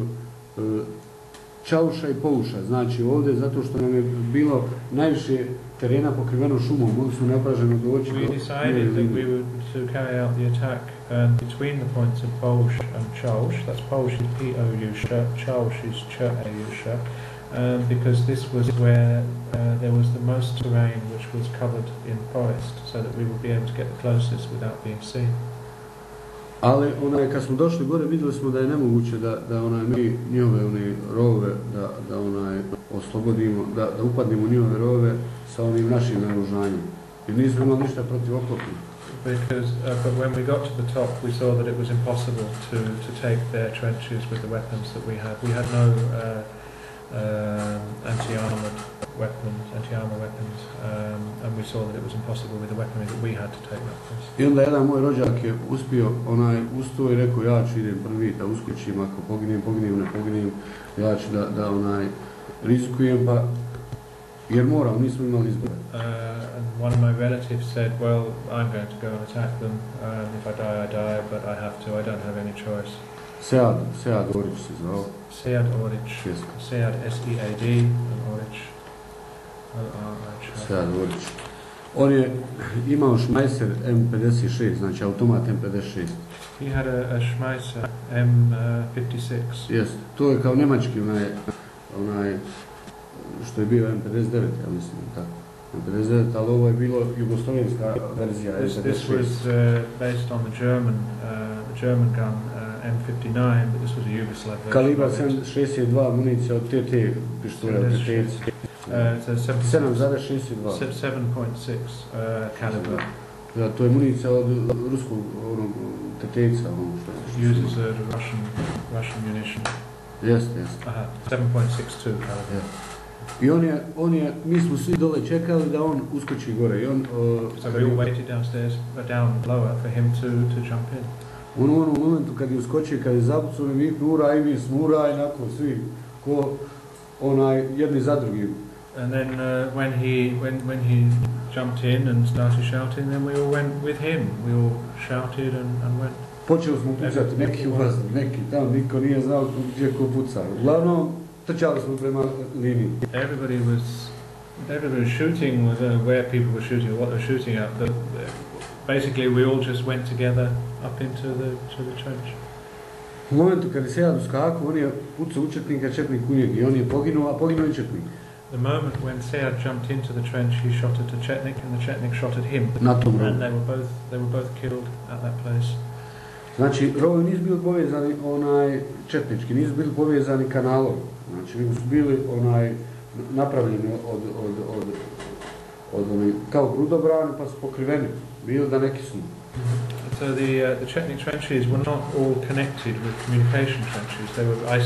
Čauša i Pouša, znači ovdje, zato što nam je bilo najviše terena pokriveno šumom, mogli smo neopraženo doći. We decided that we were to carry out the attack between the points of Pouš and Čauš. That's Pouš is P-O-U-Š, Čauš is Č-A-U-Š, because this was where there was the most terrain which was covered in forest, so that we would be able to get the closest without being seen. Ali kad smo došli gore vidjeli smo da je nemoguće da mi njihove rovove da oslobodimo, da upadnemo u njihove rovove sa onim našim naoružanjem. Jer nismo imali ništa protiv oklopnih. Because, but when we got to the top, we saw that it was impossible to take their trenches with the weapons that we had. We had no anti-armor weapons, and we saw that it was impossible with the weaponry that we had to take that place. I onda jedan moj rođak je uspio ustao i rekao ja ću idem prvi da uskočim, ako poginem, ne poginem, ja ću da rizikujem, pa jer moram, nismo imali izbora. And one of my relatives said, well, I'm going to go and attack them. If I die, but I have to. I don't have any choice. Sead Orić se zvao. Sead Orić. Sead S-E-A-D and Orić. Sead Orić. On je imao Schmeisser M56, znači automat M56. He had a Schmeisser M56. Yes, to je kao njemački onaj što je bio M59, ja mislim tako. M59, ali ovo je bilo jugoslovenska verzija M56. This was based on the German gun M59, but this was a Yugoslav version. Kalibar 62 municija od TT pištolja od TT. 7,62. 7.6 caliber. Da, to je municija od ruskog TT-ca. Uses the Russian munition. Yes. 7.62 caliber. I mi smo svi dole čekali da on uskoči gore. So we all waited down lower for him to jump in. U onom momentu kad je uskočio, kad je zapucao, mi viknu ura i mi smo ura i nakon svi ko jedni za drugim. And then when he jumped in and started shouting, then we all went with him. We all shouted and went. Počeli smo pucati, neki ulazili, neki tam, niko nije znao gdje ko puca. Uglavnom, trčali smo prema liniji. Everybody was shooting, where people were shooting, what they were shooting at. Basically, we all just went together up into the trench. U momentu kad je Sead uskakao, on je pucao u četnika, četnik u njeg i on je poginuo, a poginuo i četnik. The moment when Sead jumped into the trench, he shot at a Chetnik, and the Chetnik shot at him. And they were both killed at that place. Znači, rovovi nisu bili povezani četnički, nisu bili povezani kanalom. Znači, nego su bili napravljeni od kao grudobrani, pa su pokriveni. Bili da neki su. So the Chetnik trenches were not all connected with communication trenches. They were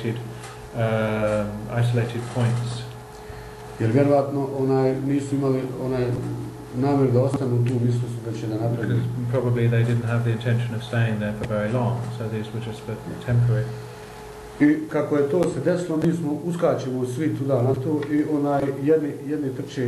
isolated points. Jer vjerovatno nisu imali namjer da ostanu tu, mislili su da će da napraviti. Probably they didn't have the intention of staying there for very long, so these were just temporary. I kako je to se desilo, mi smo uskačemo svi tuda na to i jedni trče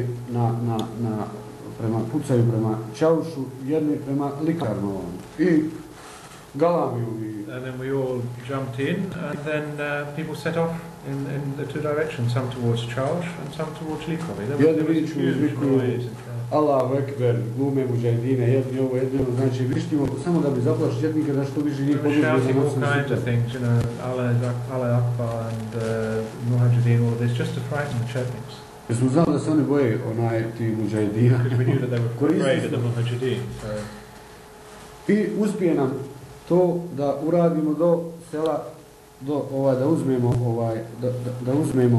pucaju prema Čaušu, jedni prema Likarnovom i Galamiju. And then we all jumped in, and then people set off in the two directions, some towards Čauš and some towards Likovi. There was huge noise. Allahu Ekber, glume muđajdine, jedni ovo, jedni ono, znači vištimo samo da bi zaplašili četnike da što više njih poduzme. Shouting all kinds of things, you know, Allah Akbar and Muhajirin, all of this, just to frighten the Chetniks. Jer smo znali da se oni boje ti muđajdina. Because we knew that they were afraid of the Muhajirin. I uspije nam to da uradimo do sela, da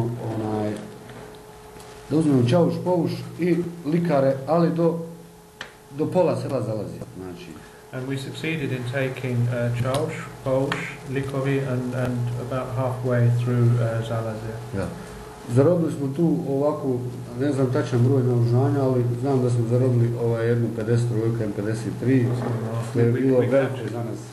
uzmemo Čauš, Pouš i Likare, ali do pola sela zalazi. Znači. And we succeeded in taking Čauš, Pouš, Likovi and about halfway through Zalazir. Ja. Zarobili smo tu ovako, ne znam tačan broj naoružanja, ali znam da smo zarobili jednu 50 trojka M53, to je bilo veliko za nas.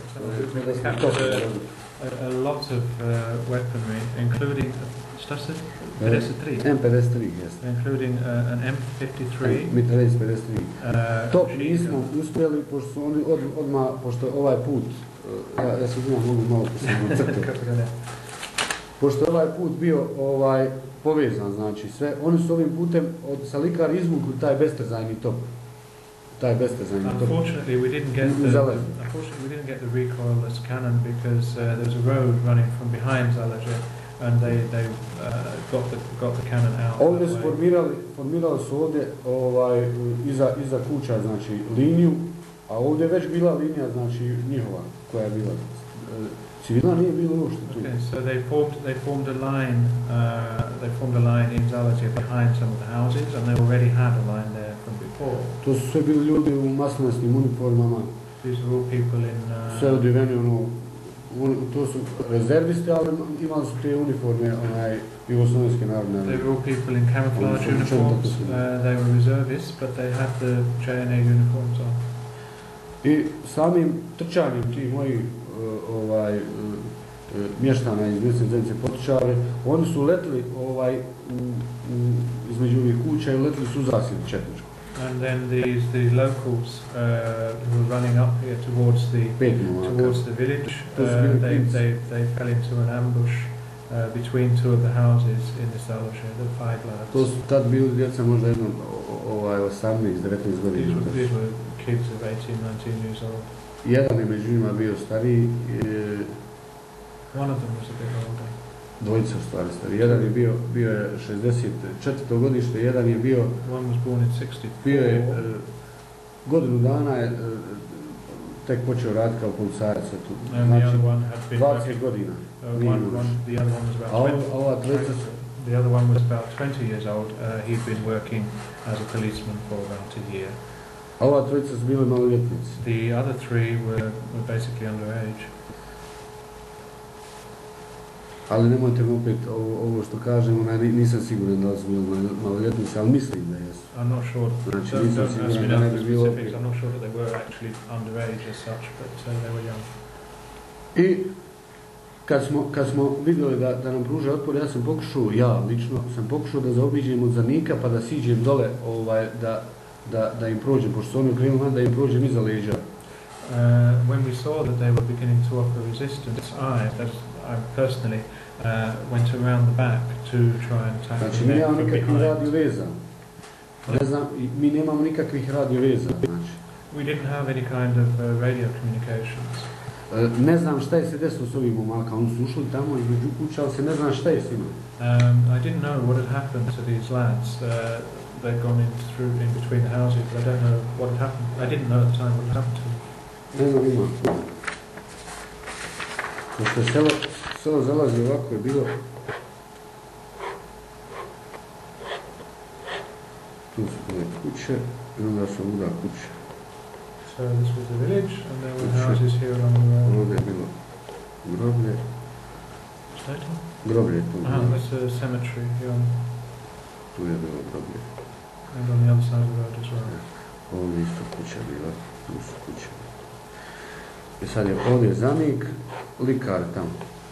A lot of weaponry, including, šta se? 53? M53, jeste. Including an M53. Mitraljez 53. To nismo uspjeli, pošto su oni odmah, pošto ovaj put, ja se znam, mogu malo posebno crtu. Pošto je ovaj put bio povezan, znači sve, oni su ovim putem sa Likara izvukli taj bestezajni top. Unfortunately, we didn't get the recoilless cannon because there's a road running from behind Zalađe, and they got the cannon out. Ovdje su formirali su ovdje iza kuća, znači liniju, a ovdje je već bila linija, znači njihova koja je bila. Civila nije bilo uopšte tu. Okay, so they formed a line in Zalađe behind some of the houses, and they already had a line there from before. To su sve bili ljudi u maslinarskim uniformama. These are all people in. Sve odiveni to su rezervisti, ali imali su te uniforme, jugoslovenske narodne. They were all people in camouflage uniforms. They were reservists, but they had the JNA uniforms on. I samim trčanjem tih mojih mještana iz mjesne zajednice Potočari, oni su letli između ovih kuća i letli su u zasjed četničku. And then these locals who were running up here towards the village, they fell into an ambush between two of the houses in the Zalađe, the 5 lads. To su tad bili djeca možda jedno 18-19 godina. These were kids of 18, 19 years old. Jedan je među njima bio stariji. One of them was a bit older. Dvojica u stvari stari. Jedan je bio je 64. godište, jedan je bio... One was born in 64. Bio je godinu dana je tek počeo raditi kao policajac tu. Znači, 20 godina. The other one was about 20. The other one was about 20 years old. He'd been working as a policeman for about a year. A ova trojica su bili maloljetnici. The other three were basically underage. Ali nemojte mi opet ovo što kažem, nisam siguran da su bili maloljetnici, ali mislim da jesu. I'm not sure. Znači nisam siguran da ne bi bilo opet. I'm not sure that they were actually underage as such, but they were young. I kad smo vidjeli da nam pruža otpor, ja lično sam pokušao da zaobiđem od Zanika pa da siđem dole, da im prođem, pošto su oni okrenuli da im prođem iza leđa. When we saw that they were beginning to offer resistance, I personally went around the back to try and tackle them. Znači, mi nemamo nikakvih radio veza. Znači. We didn't have any kind of radio communications. Ne znam šta je se desilo s ovim momaka, oni su ušli tamo između kuća, ali se ne znam šta je s njima. I didn't know what had happened to these lads. They'd gone in between the houses, but I don't know what had happened. I didn't know at the time what had happened to them. Ne znam ima. Pošto selo zalazi ovako je bilo. Tu su bile kuće i onda su ovuda kuće. So this was the village and there were houses here along the road. Ovdje je bilo groblje. Šta je to? Groblje tu. That's a cemetery here. Tu je bilo groblje. And on the other side of the road as well. Ovdje isto kuća bila. Tu su kuće. I sad je ovdje Zanik, Likar tamo.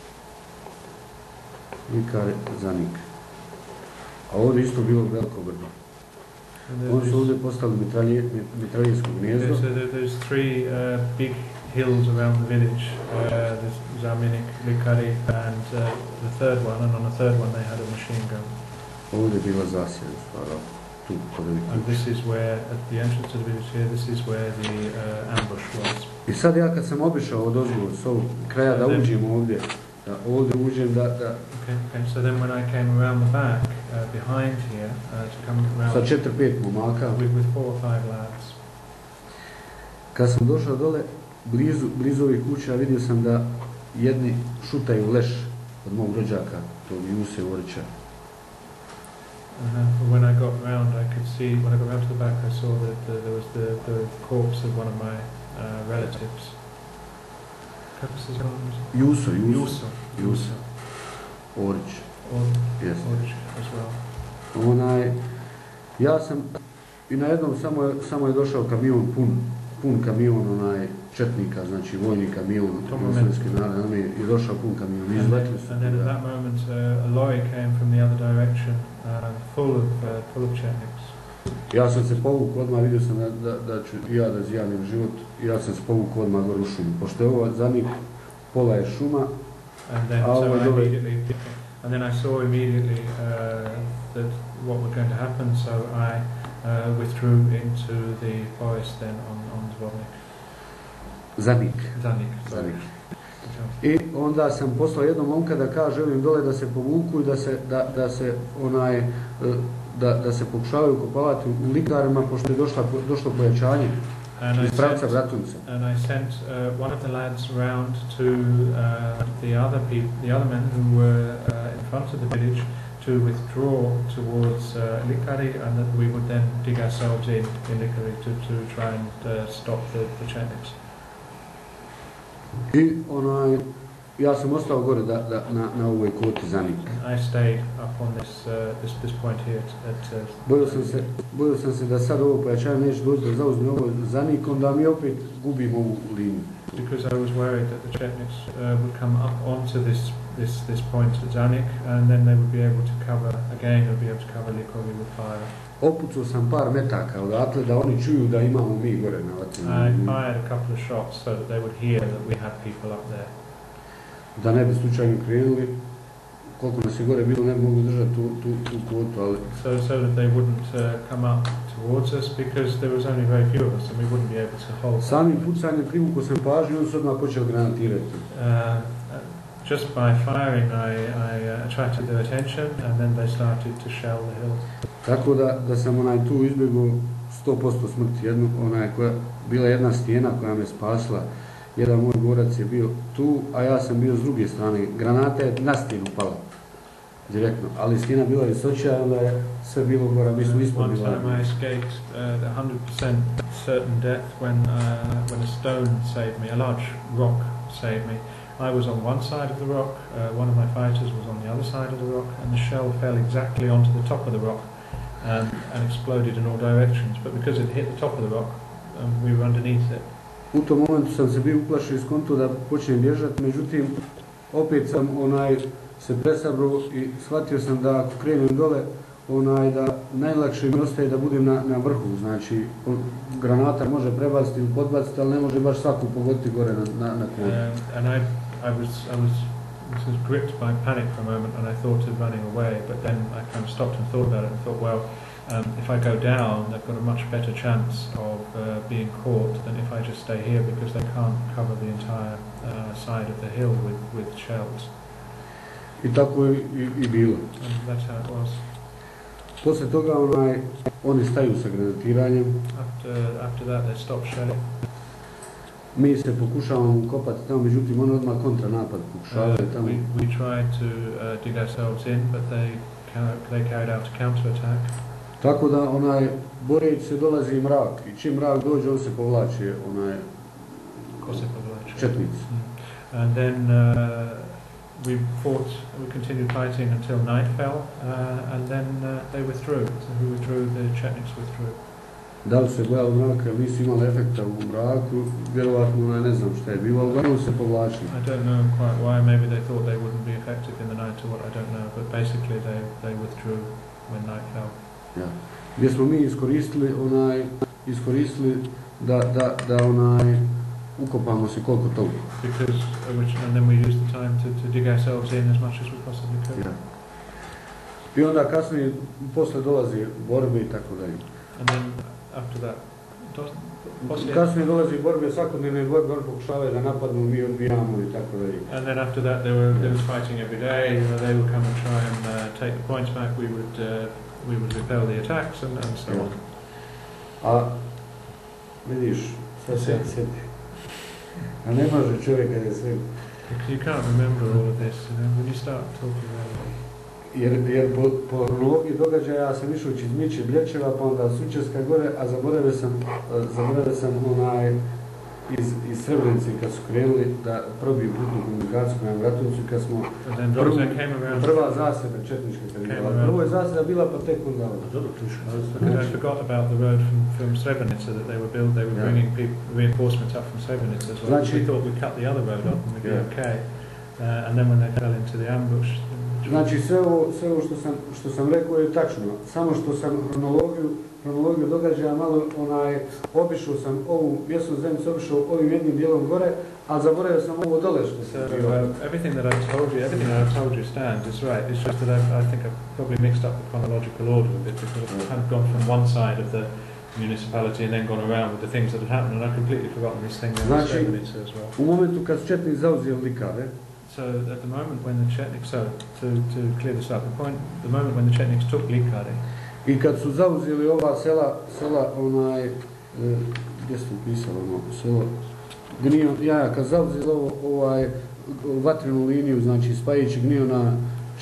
Likar, Zanik. A ovdje isto bilo veliko brdo. Oni su ovdje postavili mitraljsko gnijezdo. There's three big hills around the village. There's Zaminik, Likari and the third one, and on the third one they had a machine gun. Ovdje je bila zasjeda stvarno. And this is where, at the entrance to the village here, this is where the ambush was. I sad ja kad sam obišao od ozgo s ovog kraja da uđem ovdje, Okay, so then when I came around the back, behind here, to come around... Sa 4-5 momaka. With 4 or 5 lads. Kad sam došao dole, blizu ovih kuća, vidio sam da jedni šutaju leš od mog rođaka, tog Nasera Orića. When I got round, I could see, when I got round to the back, I saw that there was the corpse of one of my relatives. Kako se zove? Naser Orić. Orić as well. Ja sam i na jednom samo je došao kamion, pun kamion četnika, znači vojni kamion muslimski narod armije i došao pun kamion. And then at that moment a lorry came from the other direction, full of Chetniks. Ja sam se povukao odmah, vidio sam da ću i ja da zijanim život, i ja sam se povukao odmah gore u šumu. Pošto je ovo zadnjih pola je šuma, a ovo je dole. And then I saw immediately that what was going to happen, so I withdrew into the forest then on Zvornik. Zanik. I onda sam poslao jednog momka da kaže ovim dole da se povuku i da se pokušavaju kopavati u likarima, pošto je došlo pojačanje iz pravca Bratunca. And I sent one of the lads round to the other men who were in front of the village to withdraw towards Likari, and that we would then dig ourselves in Likari to try and stop the Chetniks. I ja sam ostao gore na ovoj koti Zanik. I stayed up on this point here at Bojio sam se da sad ovo pojačanje neće doći da zauzme ovo Zanik, onda mi opet gubimo ovu liniju. Because I was worried that the Chetniks would come up onto this point at Zanik, and then they would be able to cover again, or be able to cover Likori with fire. Opucao sam par metaka odatle da oni čuju da imamo mi gore na vatinu. I fired a couple of shots so that they would hear that we had people up there. Da ne bi slučajno krenuli, koliko nas je gore bilo, ne bi mogli držati tu kvotu, ali... So that they wouldn't come up towards us, because there was only very few of us and we wouldn't be able to hold. Samim pucanjem privukao sam pažnju i on se odmah počeo granatirati. Just by firing I attracted their attention, and then they started to shell the hill. Tako da sam tu izbjegao 100% smrti. Bila jedna stijena koja me spasla. Jedan moj borac je bio tu, a ja sam bio s druge strane. Granata je na stijenu pala. Direktno. Ali stijena bila visočija i onda je sve bilo gora. Mi smo ispod bila. One time I escaped the 100% certain death when a stone saved me, a large rock saved me. I was on one side of the rock, one of my fighters was on the other side of the rock, and the shell fell exactly onto the top of the rock and exploded in all directions. But because it hit the top of the rock, we were underneath it. U tom momentu sam se bio uplašio iz kontu da počnem bježati, međutim, opet sam se presabrao i shvatio sam da ako krenem dole, da najlakše mi ostaje da budem na vrhu. Znači, granata može prebaciti ili podbaciti, ali ne može baš svaku pogoditi gore na kodu. And I was gripped by panic for a moment, and I thought of running away, but then I kind of stopped and thought about it and thought, well, if I go down, they've got a much better chance of being caught than if I just stay here, because they can't cover the entire side of the hill with shells. I tako je i bilo. And that's how it was. Poslije toga oni staju sa granatiranjem. After that they stopped shelling. Mi se pokušavamo kopati tamo, međutim oni odmah kontranapad pokušavaju tamo. We tried to dig ourselves in, but they carried out a counter-attack. Tako da boreći se dolazi mrak i čim mrak dođe on se povlači Ko se povlači? Četnici. And then we continued fighting until night fell, and then they withdrew. So who withdrew? The Chetniks withdrew. Da li se bojali mraka, nisu imali efekta u mraku, vjerovatno ne znam šta je bilo, uglavnom se povlačili. I don't know quite why, maybe they thought they wouldn't be effective in the night or what, I don't know, but basically they withdrew when night fell. Ja. Gdje smo mi iskoristili da ukopamo se koliko toga. And then we used the time to dig ourselves in as much as we possibly could. Ja. I onda kasnije, posle dolazi borbe i tako dalje. And then after that, kasnije dolazi borbe, svakodnevne borbe, oni pokušavaju da napadnu, mi odbijamo i tako dalje. And then after that there was fighting every day. They would come and try and take the points back. We would repel the attacks and so on. A vidiš, sad se sjeti. A ne može čovjek kada je sve. You can't remember all of this, when you start talking about it. Jer po kronologiji događaja ja sam išao iz Miće, Blječeva, pa onda Sučevska gore, a zaboravio sam iz Srebrenice kad su krenuli da probiju putnu komunikaciju prema Bratuncu, kad smo prva zasjeda četnička kad je bila. Prvo je zasjeda bila pa tek onda. I forgot about the road from Srebrenica that they were bringing reinforcements up from Srebrenica as well. We thought we'd cut the other road up and we'd be okay. And then when they fell into the ambush. Znači sve ovo što sam rekao je tačno, samo što sam kronologiju događaja malo obišao sam ovu mjesnu zemljicu, obišao ovim jednim dijelom gore, a zaboravio sam ovo dole što se everything that I've told you stands is right. It's just that I think I've probably mixed up the chronological order a bit because I've kind of gone from one side of the municipality and then gone around with the things that had happened, and I've completely forgotten this thing in Srebrenica as well. U momentu kad su četnici zauzeli Likave, so at the moment when the Chetniks, to clear this up, the moment when the Chetniks took Likade, i kad su zauzeli ova sela gdje su pisali selo Gnio, kad zauzeli vatrenu liniju, znači spajajući Gnio na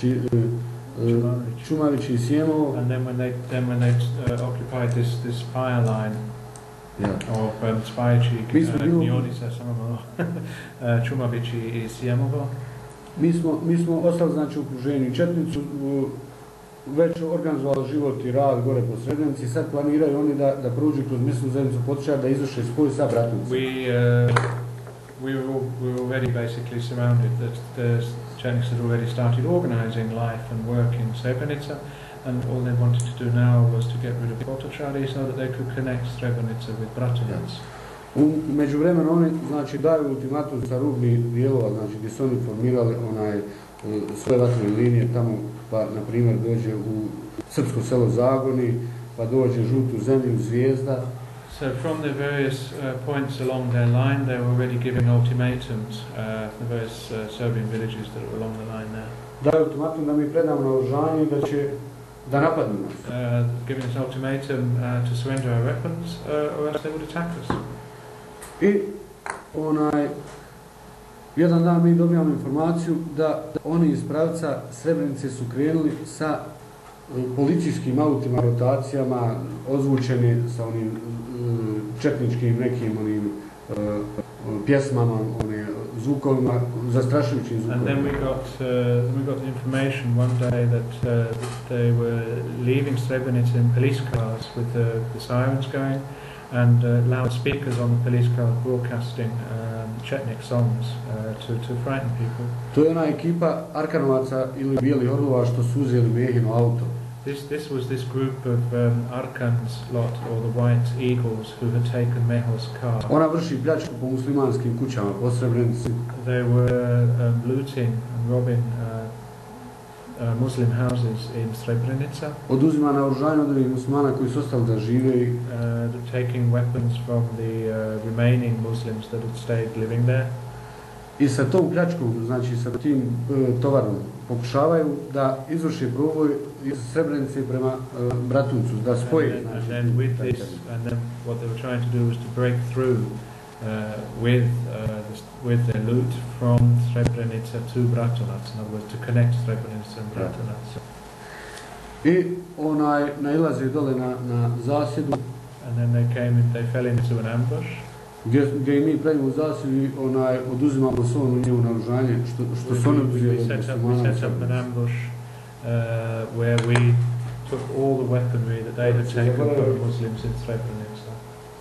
Čumarić i Sjemovo. And then when they occupied this fire line of Spajači, Gnionica, Čumavići i Sjemovo. Mi smo ostali znači u okruženju. Četnicu već organizovali život i rad gore po Srebrenici, sad planiraju oni da prođu kroz mjesnu zajednicu Potočari, da izvrše spoj sa Bratuncem. We were already basically surrounded. The Chetniks had already started organizing life and work in Srebrenica, and all they wanted to do now was to get rid of Potočari so that they could connect Srebrenica with Bratunac. U međuvremenu oni znači daju ultimatum sa rubnih dijelova, znači gdje su oni formirali svoje vatrene linije tamo, pa na primjer dođe u srpsko selo Zagoni, pa dođe žutu zemlju Zvijezda. So from the various points along their line, they were already giving ultimatums the various Serbian villages that were along the line there. Daju ultimatum da mi predamo naoružanje da napadnu nas. Giving us ultimatum to surrender our weapons, or else they would attack us. I jedan dan mi dobijamo informaciju da oni iz pravca Srebrenice su krenuli sa policijskim autima, rotacijama, ozvučeni sa onim četničkim nekim pjesmama, zvukovima, zastrašujućim zvukovima. And then we got information one day that they were leaving Srebrenica in police cars with the sirens going, and loudspeakers on the police cars broadcasting Chetnik songs to frighten people. To je ona ekipa Arkanovaca ili Bijelih orlova što su uzeli Mehino auto. This was this group of Arkan's lot, or the White Eagles, who had taken Meho's car. Ona vrši pljačku po muslimanskim kućama po Srebrenici. They were looting and robbing Muslim houses in Srebrenica. Oduzima naoružanje od onih muslimana koji su ostali da žive. Taking weapons from the remaining Muslims that had stayed living there. I sa tom pljačkom, znači sa tim tovarom, pokušavaju da izvrše proboj iz Srebrenice prema Bratuncu, da spoje. And then what they were trying to do was to break through with their loot from Srebrenica to Bratunac, in other words, to connect Srebrenica and Bratunac. I nailaze dole na zasjedu. And then they fell into an ambush. Gdje i mi pravimo u zasjedu i oduzimamo svo njevo naoružanje, što su oni uzeli od muslimana. We set up an ambush where we took all the weaponry that they had taken from Muslims in Srebrenica.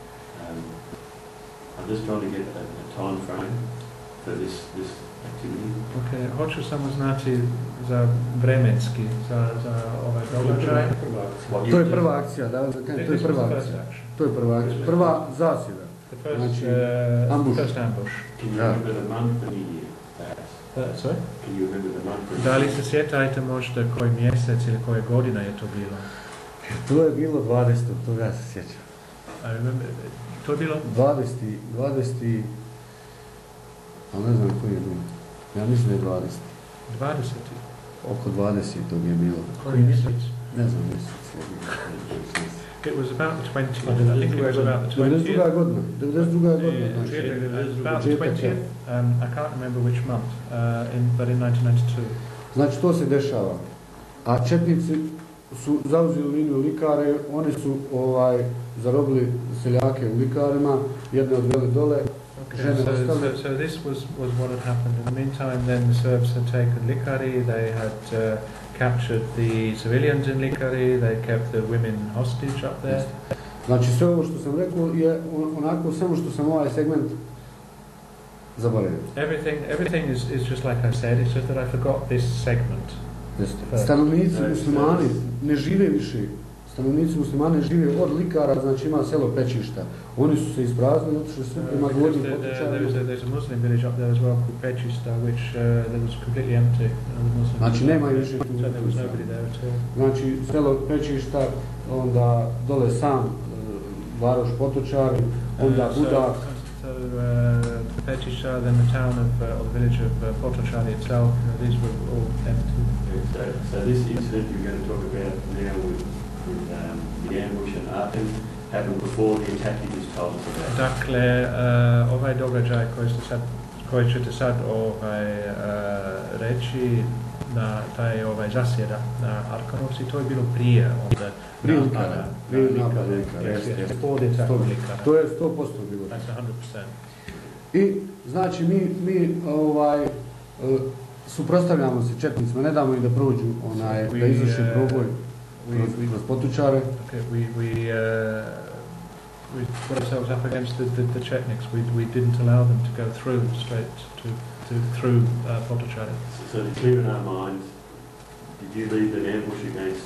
I'm just trying to get a time frame for this activity. Okay, hoću samo znati za vremenski, za ovaj događaj. To je prva akcija, da, to je prva akcija. To je prva akcija. Prva zasjeda. Znači, ambush. First ambush. Can you remember the month and the year? Sorry? Can you remember the month and the Da li se sjećate možda koji mjesec ili koje godina je to bilo? To je bilo 20. toga ja se sjećam. I remember, to je bilo? 20. ali ne znam koji je bilo. Ja mislim da je 20. 20. Oko 20. je bilo. Koji mjesec? Ne znam mjesec. It was about the 20th. I think it was about the 20th. 92. godina. It was about the 20th. I can't remember which month, but in 1992. Znači to se dešava. A četnici su zauzeli liniju Likare, oni su zarobili seljake u Likarima, jedne odveli dole. žene ostale. So this was what had happened. In the meantime, then the Serbs had taken Likari, they had captured the civilians in Likari, they kept the women hostage up there. Znači sve ovo što sam rekao je onako samo što sam ovaj segment zaboravio. Everything is just like I said, it's just that I forgot this segment. Stanovnici muslimani ne žive više. Stanovnici muslimani žive od Likara, znači ima selo Pečišta. Oni su se ispraznili, otišli sve prema Gornjim Potočarima. There's a Muslim village up there as well called Pečišta, which that was completely empty. Znači nema više tu. So there was nobody there at all. Znači selo Pečišta, onda dole sam Varoš Potočari, onda Budak. So Pečišta, then the town of or the village of Potočari itself, these were all empty. So this incident you're going to talk about now with the ambush and Aachen happened before the attack you just told us about. Dakle, ovaj događaj koji ćete sad reći na taj zasjeda na Arkanovci, to je bilo prije napada. Prije napada Likara. To je 100% bilo. That's 100%. I znači mi suprotstavljamo se četnicima, ne damo im da prođu da izvrši proboj kroz Potočare. We put ourselves up against the Chetniks. We didn't allow them to go through straight through Potočari. So to clear in our minds, did you lead an ambush against?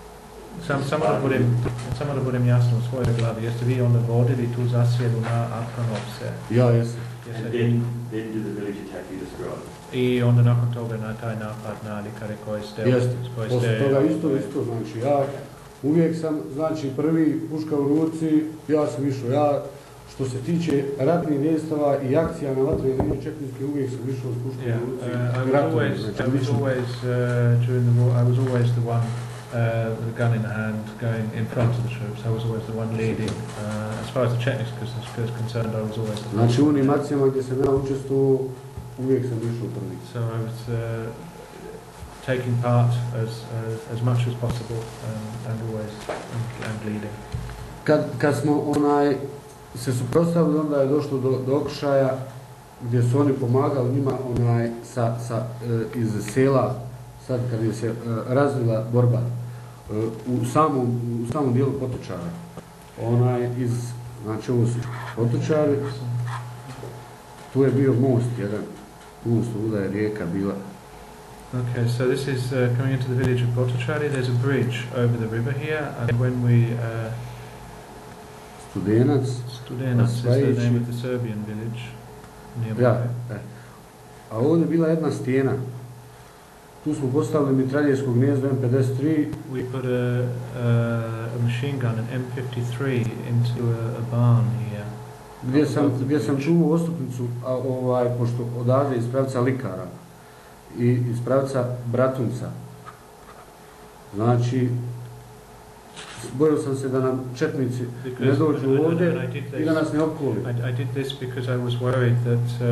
Samo da budem jasno u svojoj glavi, jeste vi onda vodili tu zasjedu na Arkanovce? Ja jesam. And then do the village attack you described? I onda nakon toga na taj napad na Likare koji ste... Jeste, posle toga isto, znači ja uvijek sam, znači prvi puška u ruci, ja sam išao, što se tiče ratnih dejstava i akcija na vatrene linije četničke, uvijek sam išao s puškom u ruci. I was always the one with a gun in hand going in front of the troops. I was always the one leading. As far as the Chetniks is concerned, I was always the one. Znači u onim akcijama gdje sam ja učestvovao, uvijek sam išao prvi. So I was taking part as much as possible and always and leading. Kad smo se suprotstavili, onda je došlo do okršaja gdje su oni pomagali njima iz sela, sad kad je se razvila borba u samom dijelu Potočara. Znači ovo su Potočari, tu je bio most jedan, most ovdje je rijeka bila. Okay, so this is coming into the village of Potočari. There's a bridge over the river here, and when we Studenac is the name of the Serbian village nearby. Ja, a ovdje je bila jedna stijena. Tu smo postavili mitraljesko gnezdo M53. We put a machine gun, an M53, into a barn here. Gdje sam čuvao ostupnicu, pošto odavde iz pravca Likara i iz pravca Bratunca. Znači, bojao sam se da nam četnici ne dođu ovdje i da nas ne opkoli. I did this because I was worried that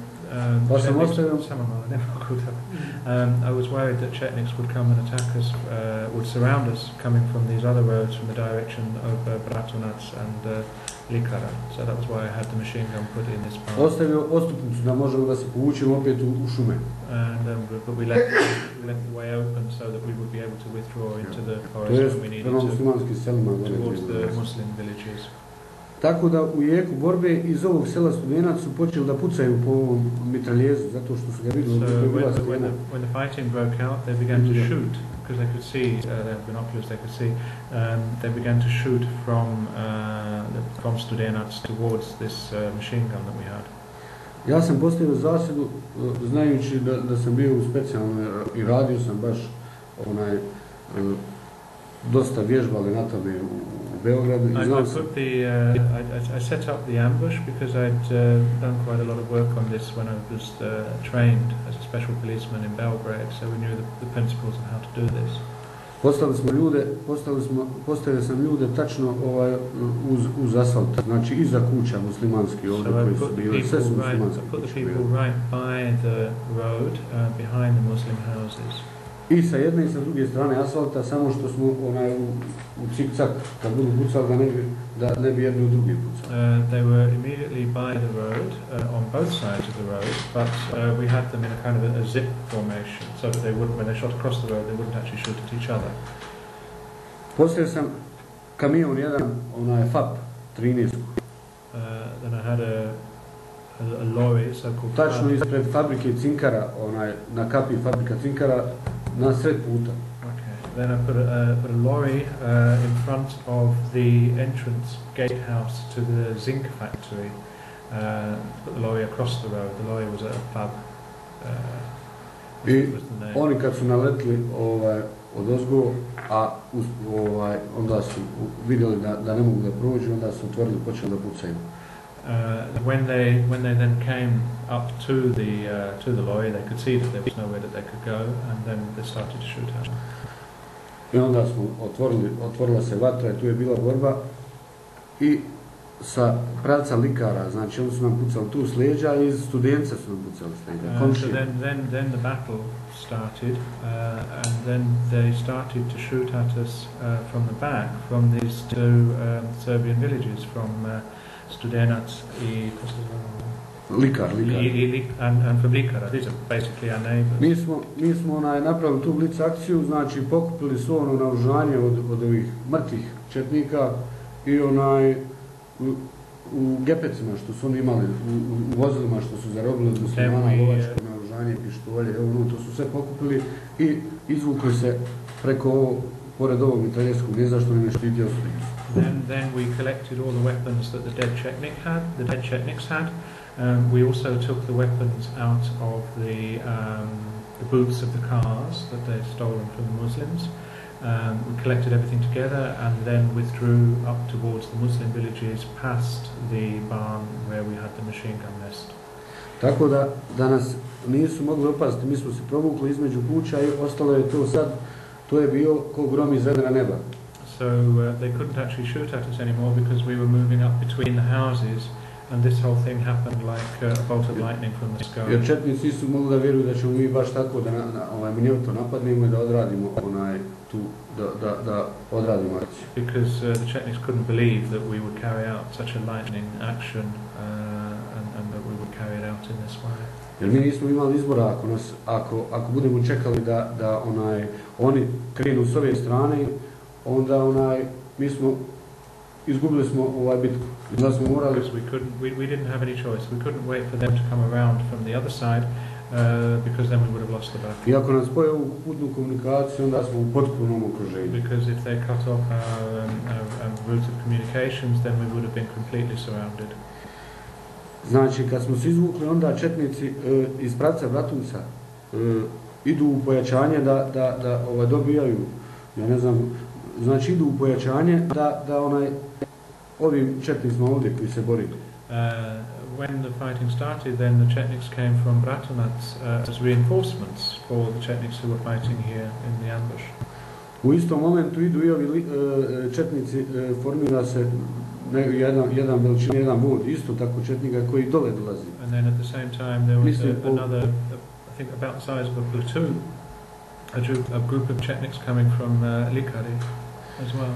I was worried that Chetniks would come and attack us, would surround us coming from these other roads from the direction of Bratunac and Likara. So that was why I had the machine gun put in this part. Ostavio ostupnicu da možemo da se povučemo opet u šume. And but we left the way open so that we would be able to withdraw into the forest when we needed to, towards the Muslim villages. Tako da u jeku borbe iz ovog sela Studenac su počeli da pucaju po ovom mitraljezu, zato što su ga vidjeli. So when the fighting broke out, they began to shoot, because they could see, they had binoculars, they could see, they began to shoot from Studenac towards this machine gun that we had. Ja sam postavio zasjedu, znajući da sam bio u specijalnoj i radio sam baš dosta vježbali na tome u Beogradu. I set up the ambush because I'd done quite a lot of work on this when I was trained as a special policeman in Belgrade, so we knew the principles on how to do this. Postavio sam ljude tačno uz asfalt, znači iza kuća muslimanski ovdje koji su bili, sve su muslimanski. Put the people right by the road, behind the Muslim houses. I sa jedne i sa druge strane asfalta, samo što smo u cik-cak, kad budu pucali da ne bi jedni u drugi pucali. They were immediately by the road, on both sides of the road, but we had them in a kind of a zip formation, so that they wouldn't, when they shot across the road, they wouldn't actually shoot at each other. Poslije sam kamion jedan, FAP 13. Then I had a lorry, so-called. Tačno ispred fabrike cinkara, na kapi fabrika cinkara, na sred puta. Okay. Then I put a lorry in front of the entrance gatehouse to the zinc factory. Put the lorry across the road. The lorry was at a pub. I oni kad su naletili odozgo, a onda su vidjeli da ne mogu da prođu, onda su otvorili, počeli da pucaju. When they then came up to the lorry, they could see that there was nowhere that they could go, and then they started to shoot at them. I onda smo otvorila se vatra i tu je bila borba i sa pravca likara, znači oni su nam pucali tu s leđa i iz Studenca su nam pucali s leđa. So then the battle started, and then they started to shoot at us from the back, from these two Serbian villages, from Studenac i Likar. And from Likara. These are basically our neighbors. Mi smo napravili tu blic akciju, znači pokupili su naoružanje od ovih mrtvih četnika i u gepecima što su oni imali, u vozilima što su zarobili od muslimana, lovačko naoružanje, pištolje, to su sve pokupili i izvukli se pored ovog mitraljeskog gnijezda što nam je štitio Studencu. Then we collected all the weapons that the dead Chetniks had. We also took the weapons out of the boots of the cars that they'd stolen from the Muslims. We collected everything together and then withdrew up towards the Muslim villages past the barn where we had the machine gun nest. Tako da nas nisu mogli opaziti, mi smo se provukli između kuća i ostalo je to sad, to je bio ko grom iz vedra neba. So they couldn't actually shoot at us anymore because we were moving up between the houses, and this whole thing happened like a bolt of lightning from the sky. Jer četnici su mogli da vjeruju da ćemo mi baš tako da munjevito napadnemo i da odradimo da odradimo akciju. Because the Chetniks couldn't believe that we would carry out such a lightning action and that we would carry it out in this way. Jer mi nismo imali izbora ako budemo čekali da oni krenu s ove strane, onda izgubili smo bitku. Da smo morali. We didn't have any choice. We couldn't wait for them to come around from the other side because then we would have lost the battle. I ako nas spoje ovu putnu komunikaciju, onda smo u potpunom okruženju. Because if they cut off our route of communications, then we would have been completely surrounded. Znači, kad smo se izvukli, onda četnici iz pravca Bratunca idu u pojačanje da dobijaju, ja ne znam, znači idu u pojačanje da ovim četnicima ovdje koji se bori. When the fighting started, then the Chetniks came from Bratunac as reinforcements for the Chetniks who were fighting here in the ambush. U istom momentu idu i ovi četnici, formira se jedan veličina, jedan vod, isto tako četnika koji dole dolazi. And then at the same time there was another, I think about the size of a platoon, a group of Chetniks coming from Likari as well.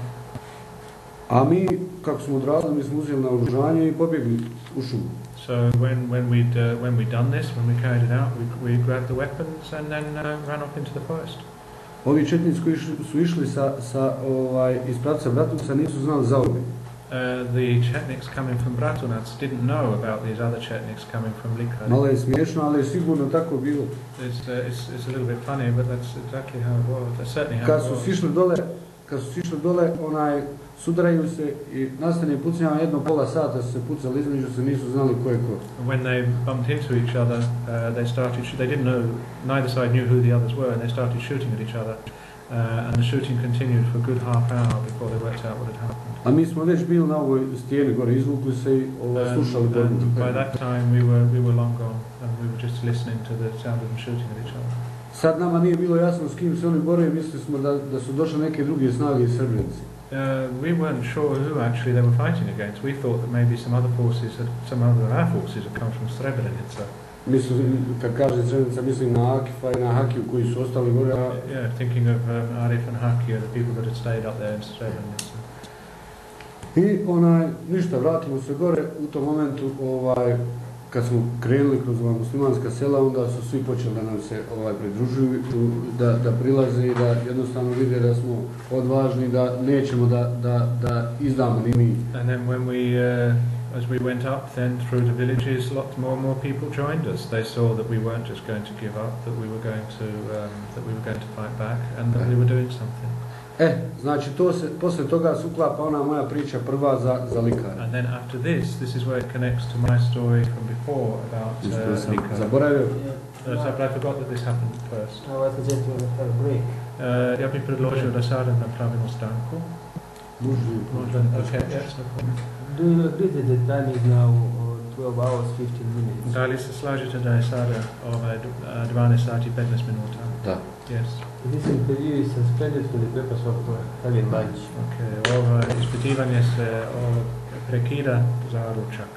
A mi, kako smo odradili, mi smo uzeli naoružanje i pobjegli u šumu. So when we'd done this, when we carried it out, we grabbed the weapons and then ran off into the forest. Ovi četnici koji su išli iz pravca Bratunca nisu znali za ove. The Chetniks coming from Bratunac didn't know about these other Chetniks coming from Likari. Malo je smiješno, ali je sigurno tako bilo. It's a little bit funny, but that's exactly how it was. That's certainly how it was. Kad su sišli dole, sudaraju se i nastane pucnjava jedno pola sata su se pucali između se, nisu znali ko je ko. When they bumped into each other, they didn't know, neither side knew who the others were, and they started shooting at each other. And the shooting continued for a good half hour before they worked out what had happened. A mi smo već bili na ovoj stijeni gore, izvukli se i slušali borbu. And by that time we were long gone, and we were just listening to the sound of them shooting at each other. Sad nama nije bilo jasno s kim se oni bore, mislili smo da su došle neke druge snage iz Srebrenice. We weren't sure who actually they were fighting against. We thought that maybe some other of our forces had come from Srebrenica. Mislim, kad kaže Srebrenica, mislim na Akifa i na Hakiju koji su ostali gore. Yeah, thinking of Arif and Hakija, the people that had stayed up there in Srebrenica. I ništa, vratimo se gore. U tom momentu, kad smo krenuli kroz ova muslimanska sela, onda su svi počeli da nam se pridružuju, da prilaze i da jednostavno vide da smo odvažni, da nećemo da izdamo ni mi. And then when as we went up then through the villages, lots more and more people joined us. They saw that we weren't just going to give up, that we were going to fight back, and that we were doing something. Znači posle toga se uklapa ona moja priča prva za likara. And then after this is where it connects to my story from before about likara. Zaboravio? I forgot that this happened first. I was suggesting to have a break. Ja bih predložio da sada napravimo stanku. Možda, okay, yes, no problem. Do you agree that the time is now 12 hours 15 minutes? Da li se slažete da je sada 12 sati 15 minuta? Da. Yes. This interview is suspended for the purpose of having lunch. Okay, ovo ispitivanje se prekida za ručak.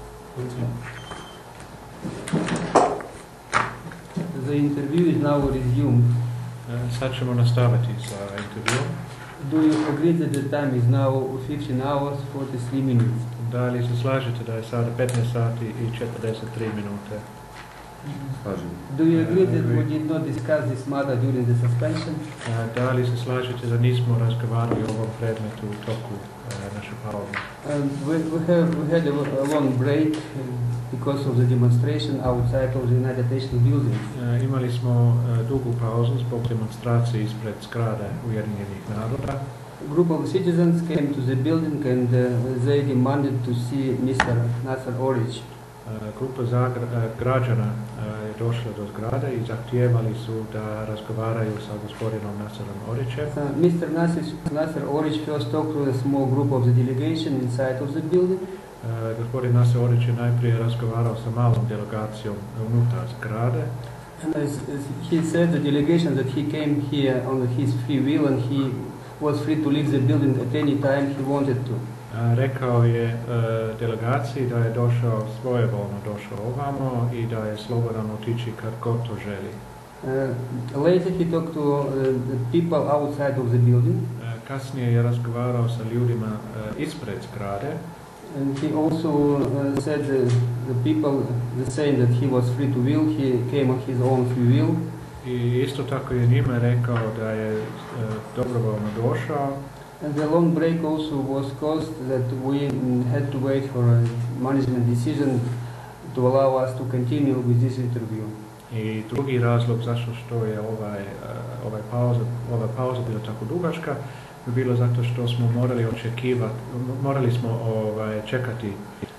The interview is now resumed. Sad ćemo nastaviti sa intervjuom. Do you agree that the time is now 15 hours 43 minutes? Da li se slažete da je sada 15 sati i 43 minute? Slažem. Do you agree that we did not discuss this matter during the suspension? Da li se slažete da nismo razgovarali o ovom predmetu u toku naše pauze? We had a long break because of the demonstration outside of the United Nations building. Imali smo dugu pauzu zbog demonstracije ispred zgrade Ujedinjenih naroda. A group of citizens came to the building and they demanded to see Mr. Naser Orić. Grupa građana je došla do zgrade i zahtijevali su da razgovaraju sa gospodinom Naserom Orićem. Mr. Naser Orić first talked to a small group of the delegation inside of the building. Gospodin Naser Orić je najprije razgovarao sa malom delegacijom unutar zgrade. And he said the delegation that he came here on his free will and he was free to leave the building at any time he wanted to. Rekao je delegaciji da je došao svojevoljno ovamo i da je slobodan otići kad god to želi. Later he talked to the people outside of the building. Kasnije je razgovarao sa ljudima ispred zgrade. And he also said the people saying that he was free to will, he came on his own free will. I isto tako je njima rekao da je dobrovoljno došao. And the long break also was caused that we had to wait for a management decision to allow us to continue with this interview. I drugi razlog zašto što je ova pauza bila tako dugačka bi bilo zato što smo morali smo čekati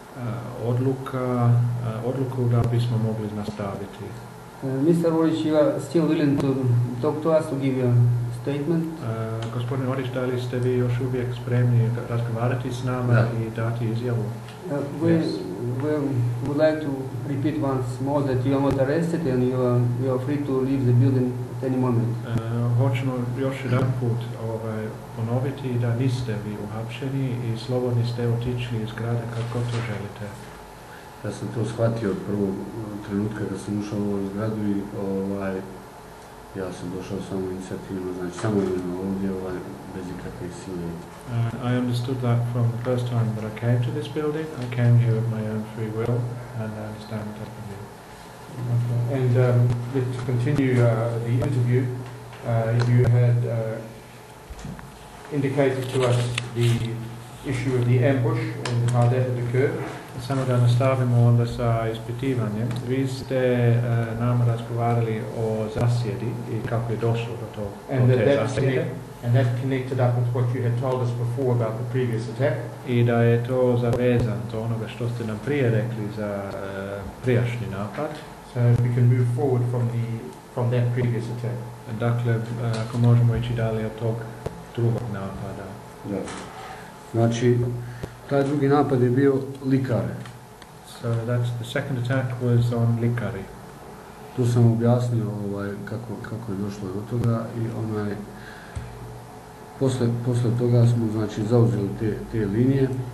odluku da bismo mogli nastaviti. Mr. Orić, you are still willing to talk to us, to give you a statement? Gospodin Orić, da li ste vi još uvijek spremni razgovarati s nama i dati izjavu? We would like to repeat once more that you are not arrested and you are free to leave the building at any moment. Hoćemo još jedan put ponoviti da niste vi uhapšeni i slobodni ste otići iz zgrade kad god to želite. Ja sam to shvatio od prvog trenutka kad sam ušao u ovu zgradu i ja sam došao samo inicijativno, znači samo ovdje bez ikakve sile. I understood that from the first time that I came to this building. I came here of my own free will, and I understand that from you. And to continue the interview, you had indicated to us the issue of the ambush and how that had occurred. Samo da nastavimo onda sa ispitivanjem. Vi ste nam razgovarali o zasjedi i kako je došlo do te zasjede. And that connected up with what you had told us before about the previous attack. I da je to zavezano to onoga što ste nam prije rekli za prijašnji napad. So we can move forward from that previous attack. Dakle, ako možemo ići dalje od tog drugog napada. Da. Znači, taj drugi napad je bio Likare. So the second attack was on Likari. Tu sam objasnio kako je došlo do toga i posle toga smo znači zauzeli te linije.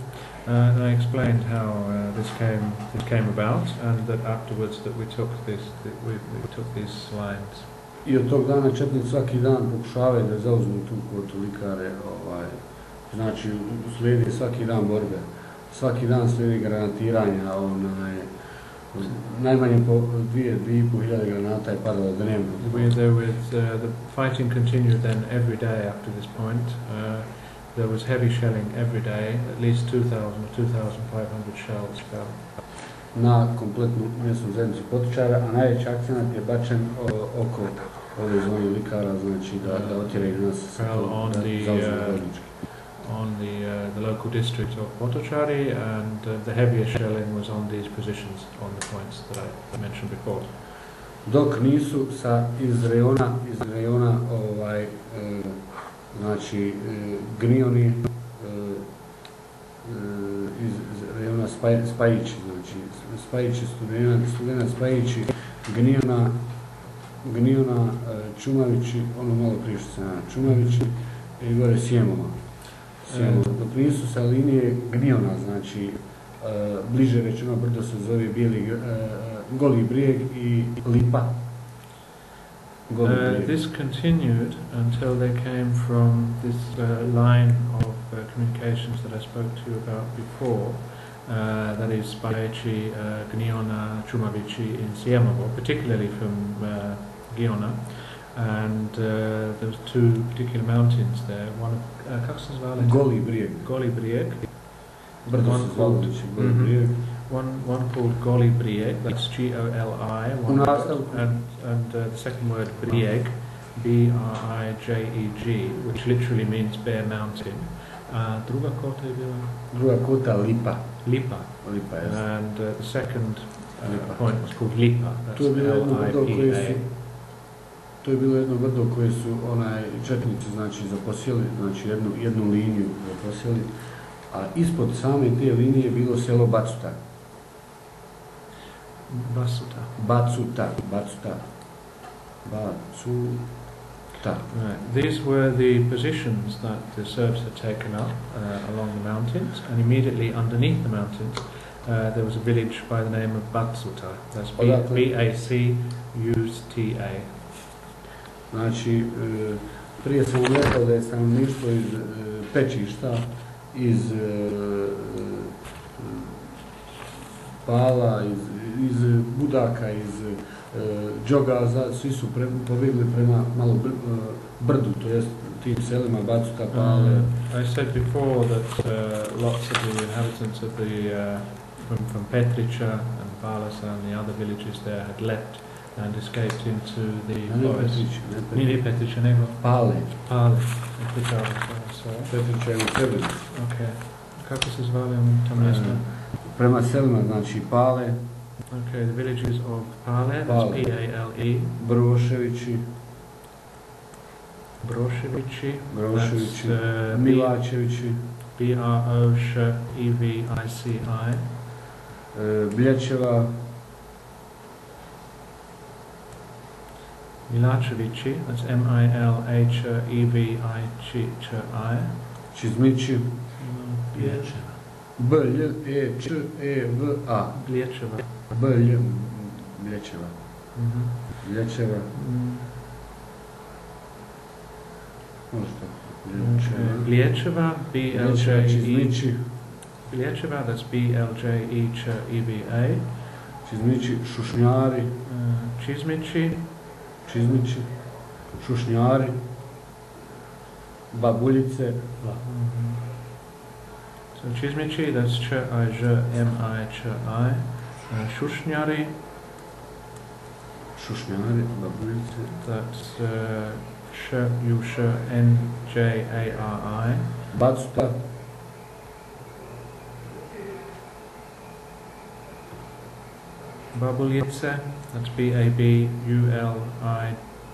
And I explained how this came about, and that afterwards that we took these lines. I od tog dana četnici svaki dan pokušavaju da zauzmu tu kvotu likare, znači slijedi svaki dan borbe, svaki dan slijedi granatiranja, najmanje po 2.500 granata je padalo dnevno. The fighting continued then every day after this point. There was heavy shelling every day, at least 2,000 or 2,500 shells fell. Na kompletnu mjesnu zajednicu Potočara, a najveći akcent je bačen oko ove zone likara, znači da otjeraju nas on the local district of Potočari, and the heaviest shelling was on these positions, on the points that I mentioned before. Dok nisu iz rejona znači Gnioni, iz rejona Spajići, znači Spajići, Studena Spajići, Gniona, Čumavići, ono malo prije što sam Čumavići i gore Sjemova. Dok nisu sa linije Gniona, znači bliže rečeno brdo se zove Goli brijeg i Lipa. This continued until they came from this line of communications that I spoke to you about before, that is Spajići, Gniona, Čumavići in Sjemovo, particularly from Giona. And there was two particular mountains there. One, kako se zvali? Goli brijeg. Brdo se zvalo Goli brijeg. One called Goli Brijeg, that's G-O-L-I, and the second word Brijeg, B-R-I-J-E-G, which literally means bare mountain. Druga kota je bila? Druga kota Lipa. Lipa, yes. And the second point was called Lipa, that's L-I-P-A. To je bilo jedno brdo koje su četnici znači zaposjeli, znači jednu liniju zaposjeli, a ispod same te linije je bilo selo Bacuta. Right. These were the positions that the Serbs had taken up along the mountains, and immediately underneath the mountains there was a village by the name of Bacuta. That's B-A-C-U-T-A. Znači, prije sam vam rekao da je stanovništvo iz Pečišta, iz Pala, iz Budaka, iz Đogaza, svi su pobjegli prema malo brdu, to jest tim selima Bacuta, Pale. I said before that lots of the inhabitants of from Petrića and Palasa and the other villages there had left and escaped into the forest. Nije Petrića, nego Pale. Petrića je u Srebrenici. Okay. Kako se zvali to mjesto? Prema selima, znači Pale. Okay, the villages of Pale, that's P-A-L-E. Broševići, Milačevići, B-R-O-S-H-E-V-I-C-I. Blječeva, Milačevići, that's M-I-L-H-E-V-I-C-I. Čizmići, B-L-E-Č-E-V-A. Blječeva. Blječeva. Blječeva, B-L-J-E. Blječeva, that's B-L-J-E-Č-E-V-A. Čizmići, Šušnjari. Čizmići, Šušnjari. Babuljice. So Čizmići, that's Č-I-Ž-M-I-Č-I. Šušnjari, Babuljice. That's Š-U-Š-N-J-A-R-I. Bacuta. Babuljice, that's B-A-B-U-L-I.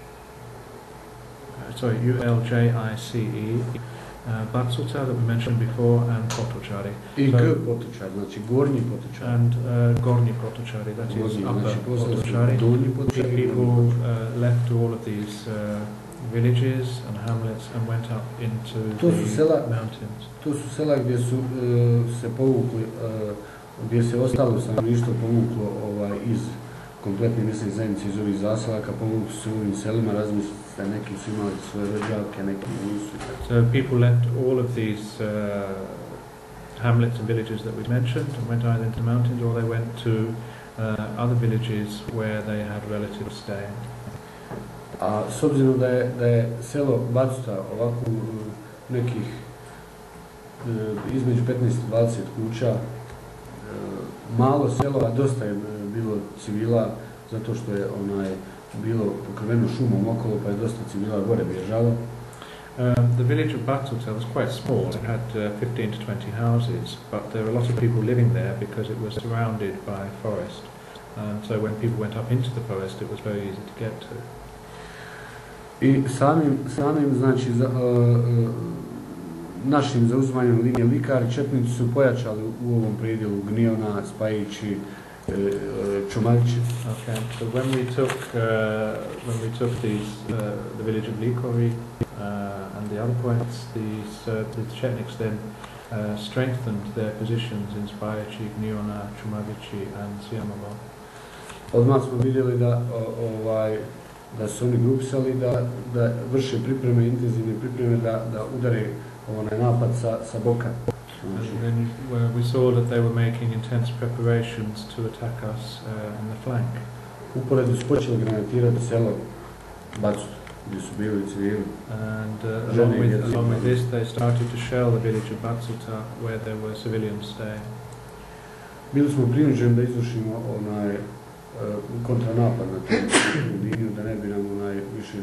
U-L-J-I-C-E. Bacuta that we mentioned before, and Potočari. I Potočari, znači Gornji Potočari. And Gornji Potočari, that is Upper Potočari. People left to all of these villages and hamlets and went up into To su the sela- mountains. To su sela gdje su se povukli, gdje se ostalo stanovništvo povuklo iz kompletne mjesne zajednice, iz ovih zaselaka, povukli su ovim selima, razmislite, neki su imali svoje rođake, neki nisu. So people left all of these hamlets and villages that we mentioned and went either into the mountains or they went to other villages where they had relatives staying. A s obzirom da je selo Bacuta ovako nekih između 15 i 20 kuća, malo selo, a dosta je bilo civila, zato što je bilo pokriveno šumom okolo, pa je dosta civila gore bježalo. The village of Batuta was quite small. It had 15 to 20 houses, but there were a lot of people living there because it was surrounded by forest. And so when people went up into the forest, it was very easy to get to. I samim znači, našim zauzimanjem linije Likar, četnici su pojačali u ovom predjelu Gnjona, Spajići, Čumavići. Okay, so when we took these, the village of Likori and the other points, the Chetniks then strengthened their positions in Spajići, Gnjona, Čumavići and Sijamalo. Odmah smo vidjeli da su oni grupisali, da vrše pripreme, intenzivne pripreme, da udare napad sa boka. And then we saw that they were making intense preparations to attack us in the flank. Uporedu su počeli granatirati selo Bacutu, gdje su bili civili. And along with this, they started to shell the village of Bacuta, where there were civilians staying. Bili smo prinuđeni da izvršimo kontranapad na tu liniju, da ne bi nam više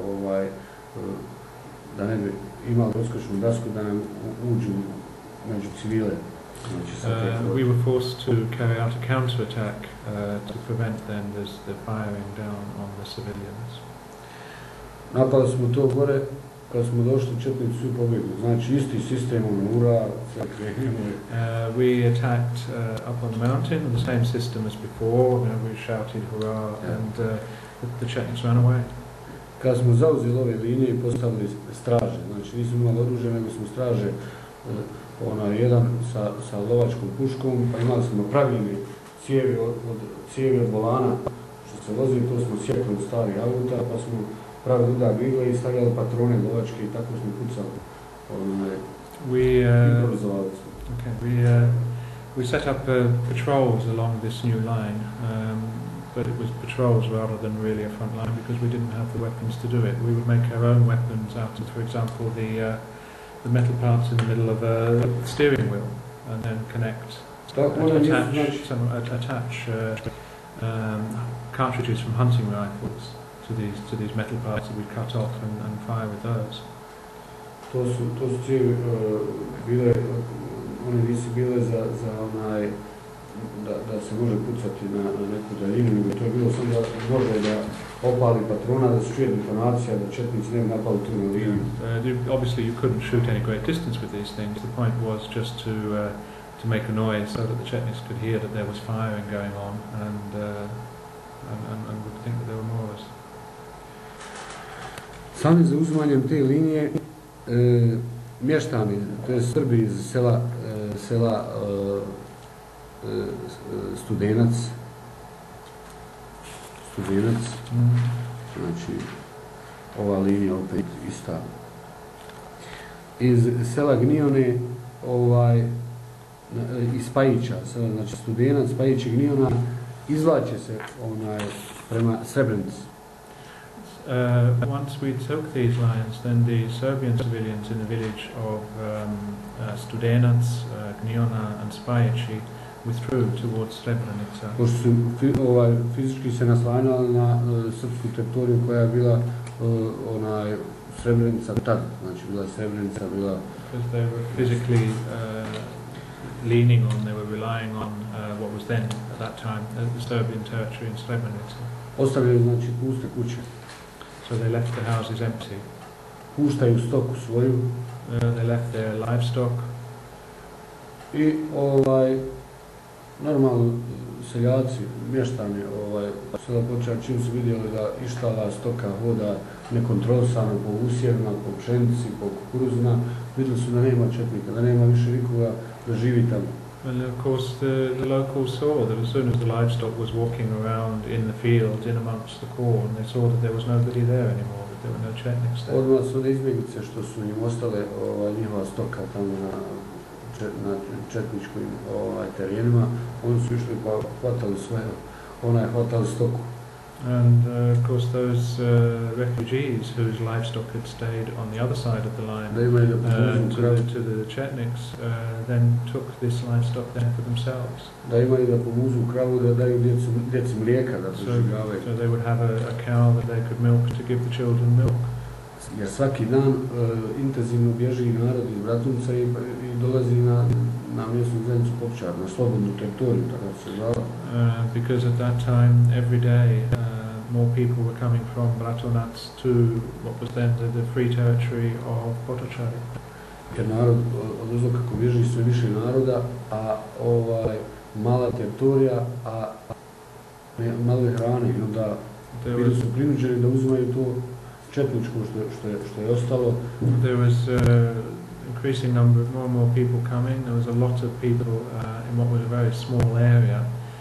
da ne bi imali odskočnu dasku, da nam uđu među civile. We were forced to carry out a counter-attack to prevent then the firing down on the civilians. Napali smo to gore, kad smo došli, četnici su pobjegli. Znači isti sistem, ura, sve krenemo. We attacked up on the mountain, the same system as before. We shouted hurrah, and the Chetniks ran away. Kad smo zauzeli ove linije i postavili straže, znači nismo imali oružje, nego smo straže, jedan sa lovačkom puškom, pa imali smo pravilne cijevi od volana, što se vozi, to smo sjekli od starih auta, pa smo pravili udar igle i stavljali patrone lovačke i tako smo pucali. Improvizovali smo. We set up patrols along this new line, but it was patrols rather than really a front line because we didn't have the weapons to do it. We would make our own weapons out of, for example, the metal parts in the middle of a steering wheel, and then attach cartridges from hunting rifles to these metal parts that we cut off and fire with those. To su cijevi bile, one nisu bile da se može pucati na neku daljinu, nego to je bilo samo da može da opali patrona, da se čuje detonacija, da četnici ne bi napali tu na liniju. Obviously you couldn't shoot any great distance with these things. The point was just to make a noise so that the Chetniks could hear that there was firing going on and would think that there were more of us. Samim zauzimanjem te linije, mještani, to je Srbi iz sela Studenac, znači ova linija opet ista. Iz sela Gnjone, iz Spajića, znači Studenac, Spajić i Gnjona, izvlače se prema Srebrenici. Once we took these lines, then the Serbian civilians in the village of Studenac, Gnjona and Spajići withdrew towards Srebrenica. Pošto su fizički se naslanjali na srpsku teritoriju koja je bila Srebrenica tad, znači bila Srebrenica, bila... Because they were physically leaning on, they were relying on what was then, at that time, the Serbian territory in Srebrenica. Ostavljaju znači puste kuće. So they left the houses empty. Puštaju stoku svoju. They left their livestock. I normalno seljaci, mještani sela Potočari, čim su vidjeli da ištala stoka hoda nekontrolisano po usjevima, po pšenici, po kukuruzima, vidjeli su da nema četnika, da nema više nikoga da živi tamo. And of course the locals saw that as soon as the livestock was walking around in the fields, in amongst the corn, they saw that there was nobody there anymore, that there were no Chetniks there. Odmah su one izbjeglice što su im ostale njihova stoka tamo na četničkim terenima, oni su išli pa hvatali sve, hvatali stoku. And of course those refugees whose livestock had stayed on the other side of the line to the Chetniks then took this livestock then for themselves. Da imaju da pomuzu kravu, da daju djeci mlijeka, da preživljavaju. So they would have a cow that they could milk to give the children milk. Jer svaki dan intenzivno bježi narod iz Bratunca i dolazi na mjesnu zajednicu Potočari, na slobodnu teritoriju, tako se zvala. Because at that time, every day, more people were coming from Bratunac to what was then the free territory of Potočari. Jer narod odozdo kako bježi sve više naroda, a mala teritorija, a malo je hrane i onda bili su prinuđeni da uzimaju to četničko što je ostalo. There was increasing number, more and more people coming. There was a lot of people in what was a very small area.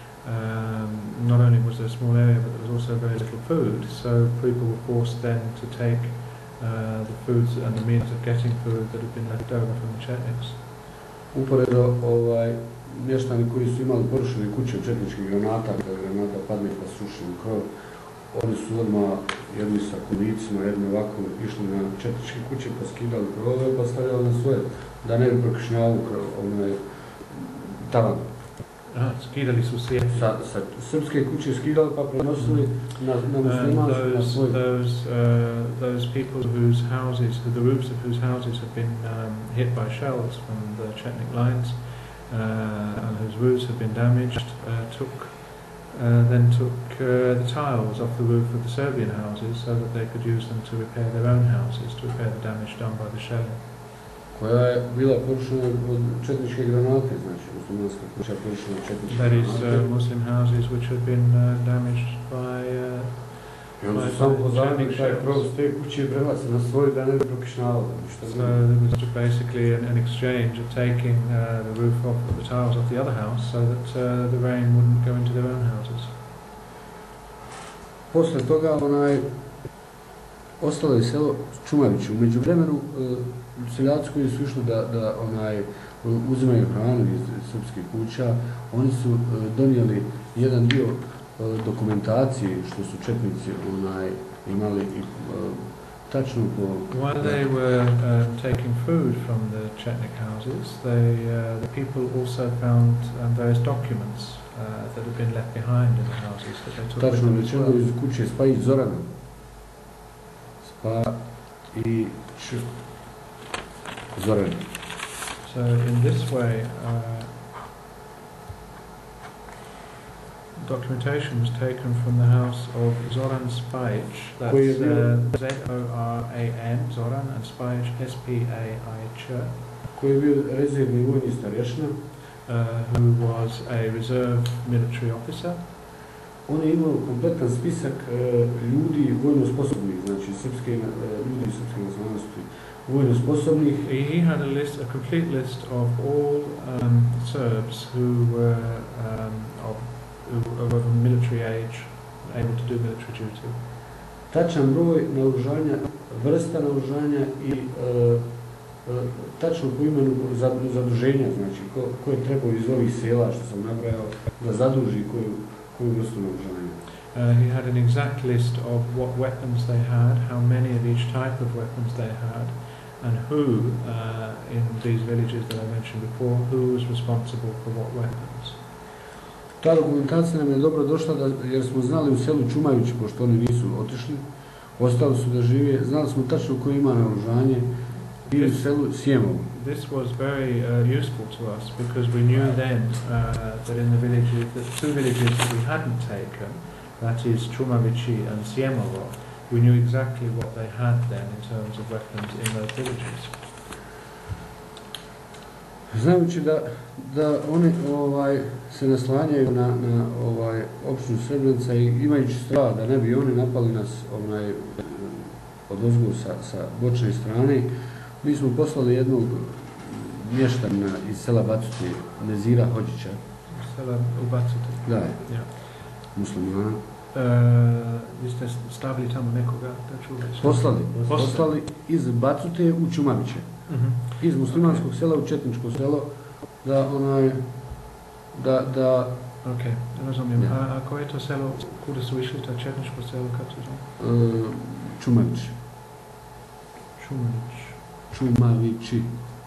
Not only was there a small area, but there was also very little food. So people were forced then to take the foods and the means of getting food that had been left over from the Chetniks. Uporedo mještani koji su imali porušene kuće od četničkih granata, kada granata padne pa sruši u krov, oni su odmah jedni sa kolicima, jedni ovako išli na četničke kuće pa skidali krovove pa stavljali na svoje, da ne bi prokišnjavali tavan. Skidali su se sa srpske kuće skidali pa prenosili na muslimanske, na svoje. Those people whose houses, the roofs of whose houses had been hit by shells from the Chetnik lines and whose roofs had been damaged, took the tiles off the roof of the Serbian houses so that they could use them to repair their own houses, to repair the damage done by the shelling. Koja je bila porušena od četničke granate, znači muslimanska kuća porušena od četničke granate. That is Muslim houses which had been damaged by I onda su samo pozavili taj krov s te kuće prebaci na svoju da ne bi prokišnjavali. So there was basically an exchange of taking the roof off, the tiles off the other house so that the rain wouldn't go into their own houses. Posle toga ostalo je selo Čumavići. U međuvremenu seljaci koji su išli da uzimaju hranu iz srpskih kuća, oni su donijeli jedan dio dokumentacije što su četnici imali tačno po... While they were taking food from the Chetnik houses, the people also found various documents that had been left behind in the houses that they took with them as well. Tačno iz kuće Spajić Zorana. Spajić Zorana. So in this way, documentation was taken from the house of Zoran Spajić, that's Z-O-R-A-N, Zoran, and Spajić, S-P-A-I-Ć, koji je bio rezervni vojni starješina, who was a reserve military officer. On je imao kompletan spisak ljudi vojno sposobnih, znači ljudi srpske nacionalnosti vojno sposobnih. He had a complete list of all Serbs who were of a military age, able to do military duty. Tačan broj naoružanja, vrsta naoružanja i tačno po imenu zaduženja, znači ko je trebao iz ovih sela što sam nabrajao da zaduži koju vrstu naoružanja. He had an exact list of what weapons they had, how many of each type of weapons they had, and who, in these villages that I mentioned before, who was responsible for what weapons. Ta dokumentacija nam je dobro došla jer smo znali u selu Čumavići, pošto oni nisu otišli, ostali su da žive, znali smo tačno ko ima naoružanje i u selu Sjemovo. This was very useful to us because we knew then that in the villages, the two villages that we hadn't taken, that is Čumavići and Sjemovo, we knew exactly what they had then in terms of weapons in those villages. Znajući da oni se naslanjaju na općinu Srebrenica i imajući strah da ne bi oni napali nas odozgo sa bočne strane, mi smo poslali jednog mještanina iz sela Bacute, Nazira Orića. Sela u Bacute? Da, ja. Muslimana. Vi ste stavili tamo nekoga da čuvaš? Poslali iz Bacute u Čumaviće. Iz muslimanskog sela u četničko selo da Ok, razumijem. A koje je to selo, kuda su išli, to četničko selo, kako se zove? Čumavić. Čumavići.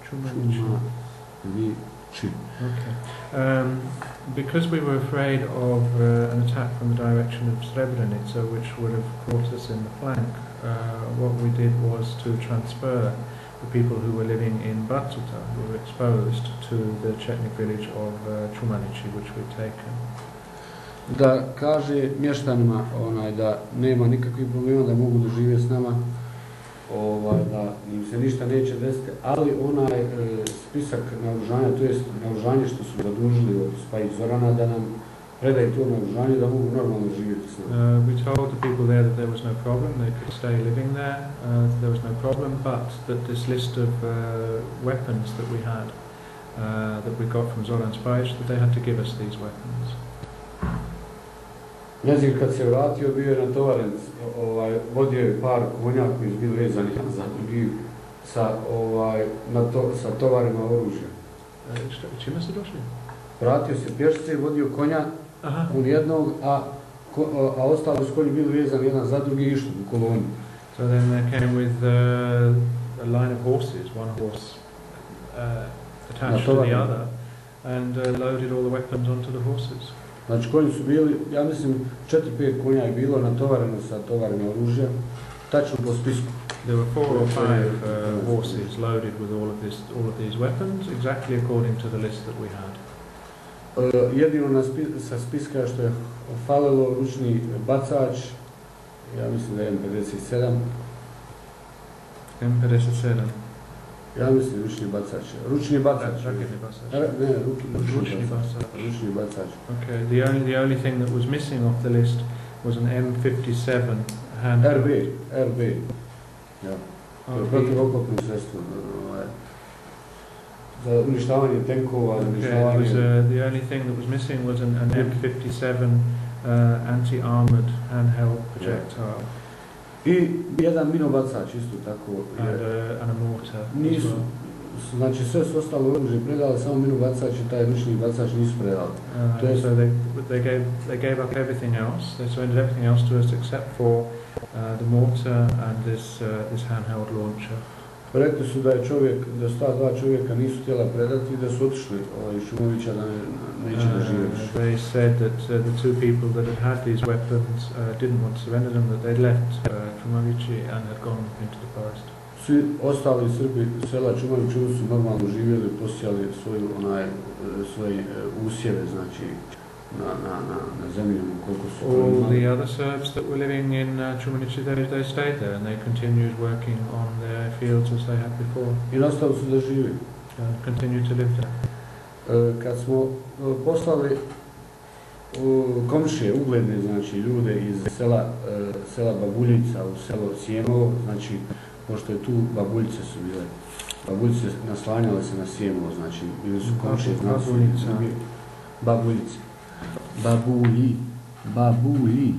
Okay. Because we were afraid of an attack from the direction of Srebrenica, which would have caught us in the flank, what we did was to transfer the people who were living in Batuta, who were exposed to the Chetnik village of Čumanići, which we'd taken. Da kaže mještanima da nema nikakvih problema, da mogu da žive s nama, da im se ništa neće desiti, ali spisak naoružanja, to jest naoružanje što su zadužili od Spajić Zorana, da nam predaju to naoružanje da mogu normalno živjeti s nama. We told the people there that there was no problem, they could stay living there, there was no problem, but that this list of weapons that we had, that we got from Zoran Spajić, that they had to give us these weapons. Nazir kad se vratio bio je natovaren, vodio je par konja koji su bili vezani za drugi sa tovarima oružja. Čime ste došli? Vratio se pješce, vodio konja on jednog, a ostali su konji bili vezani jedan za drugi i išli u koloni. So then they came with a line of horses, one horse attached to the other, and loaded all the weapons onto the horses. Znači konji su bili, ja mislim 4-5 konja je bilo natovareno sa tovarima oružja, tačno po spisku. There were 4 or 5 horses loaded with all of these weapons, exactly according to the list that we had. Jedino sa spiska što je falilo ručni bacač, ja mislim da je M57. M57. Ja mislim ručni bacač. Ručni bacač. Raketni bacač. Ne, ručni bacač. Okay, the only thing that was missing off the list was an M57 handheld. RB. Ja. Protiv oklopnim sredstvom. Za uništavanje tenkova, uništavanje... The only thing that was missing was an M57 anti-armored handheld projectile. I jedan minobacač isto tako. And a mortar. Nisu, znači sve su ostalo oružje predali, samo minobacač i taj ručni bacač nisu predali. So they gave up everything else. They surrendered everything else to us except for the mortar and this handheld launcher. Rekli su da su ta dva čovjeka nisu htjela predati i da su otišli iz Čumovića da neće da žive više. They said that the two people that had these weapons didn't want to surrender them, that they'd left Čumovići and had gone into the forest. Svi ostali Srbi sela Čumovića su normalno živjeli, posijali svoje usjeve, znači na zemlju koliko su... All the other Serbs that were living in Čumovići, they stayed there and they continued working on their fields as they had before. I nastavili su da žive. Continued to live there. Kad smo poslali komšije, ugledne, znači ljude iz sela Babuljica u selo Sjemovo, znači pošto je tu Babuljice su bile, Babuljice naslanjale se na Sjemovo, znači bili su komšije, Babuljice. Babuli. Babuli.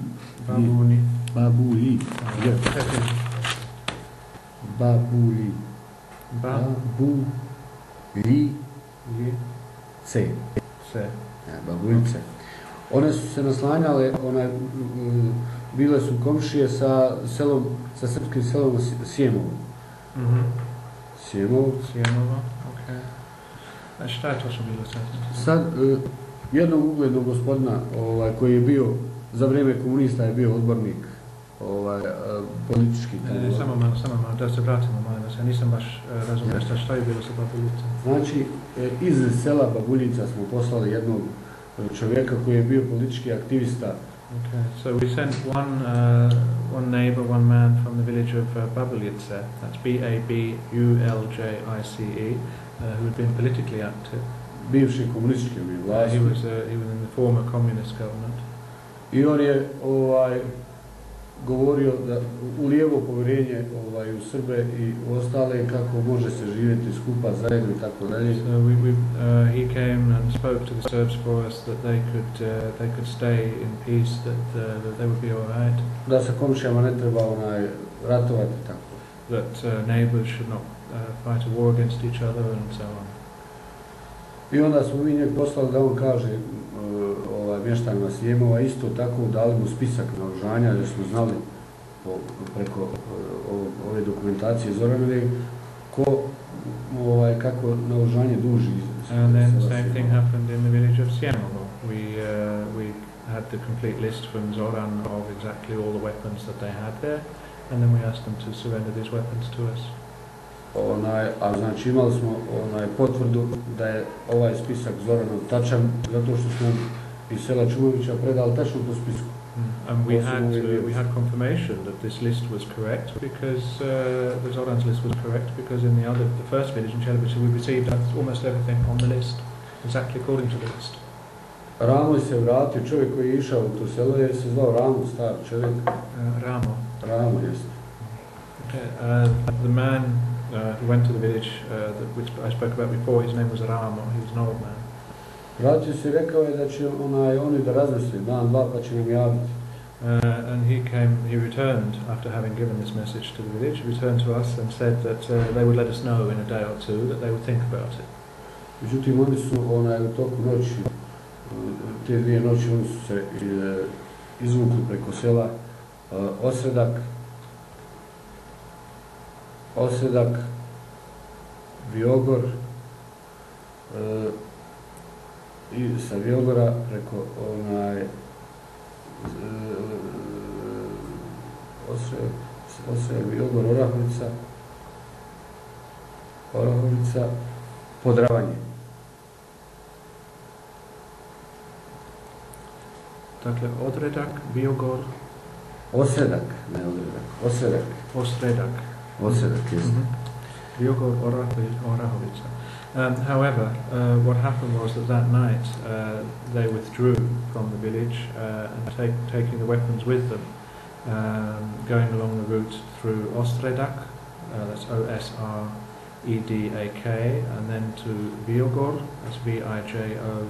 Babuljice. One su se naslanjale, bile su komšije sa srpskim selom Sjemovo. Sjemovo, okej. A šta je to što bilo sad? Jednog uglednog gospodina koji je bio, za vrijeme komunista je bio odbornik politički. Samo malo, da se vratimo malo, ja nisam baš razumio šta je bilo sa Babuljicom. Znači, iz sela Babuljica smo poslali jednog čovjeka koji je bio politički aktivista. Okay, so we sent one neighbor, one man from the village of Babuljice, that's B-A-B-U-L-J-I-C-E, who had been politically active. Bivši komunistički He vlasti. was in the former communist government. I on je govorio da u lijevo povjerenje u Srbe i u ostale kako može se živjeti skupa zajedno i tako dalje. So he came and spoke to the Serbs for us that they could stay in peace, that they would be all right. Da se komšijama ne treba ratovati tako. That neighbours should not fight a war against each other and so on. I onda smo mi njeg poslali da on kaže mještanima Sljemova isto tako, dali mu spisak naoružanja jer smo znali preko ove dokumentacije Zoranove kako naoružanje duži. And then the same thing happened in the village of Sjemovo. We had the complete list from Zoran of exactly all the weapons that they had there, and then we asked them to surrender these weapons to us. A znači imali smo potvrdu da je ovaj spisak Zoranov tačan, zato što smo iz sela Čumovića predali tačno po spisku. And we had confirmation that this list was correct because the Zoran's list was correct because in the first village in Srebrenica we received almost everything on the list, exactly according to the list. Ramo se vratio, čovjek koji je išao u to selo je se zvao Ramo, star čovjek. Ramo, jeste. Okay, the man who went to the village which I spoke about before, his name was Ramo, he was an old man. Vratio se i rekao je da će oni da razmisli dan, dva pa će nam javiti. And he returned after having given this message to the village, he returned to us and said that they would let us know in a day or two that they would think about it. Međutim, oni su u toku noći, te dvije noći oni su se izvukli preko sela Osredak, Biogor, i sa Biogora preko Osredak, Biogor, Orahovica, Podravanje. Dakle, Odredak, Biogor... Osredak, ne Odredak, Osredak, jest. Biogor, Orahovica. However, what happened was that night they withdrew from the village and taking the weapons with them, going along the route through Ostredak, that's Osredak, and then to Biogor, that's Vigor,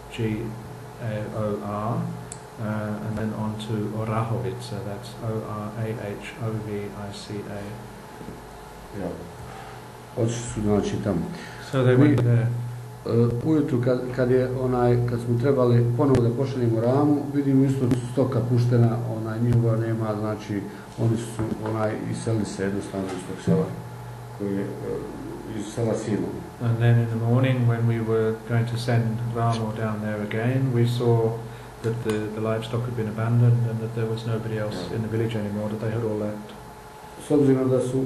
and then on to Orahovica, that's Orahovica. Ja. Otišli su znači tamo. So they went there. Ujutru kad smo trebali ponovo da pošaljemo Ramu, vidimo isto stoka puštena, njihova nema, znači oni su iselili se jednostavno iz tog sela, koji je iz sela Simo. And then in the morning when we were going to send Ramo down there again, we saw that the livestock had been abandoned and that there was nobody else in the village anymore, that they had all left. S obzirom da su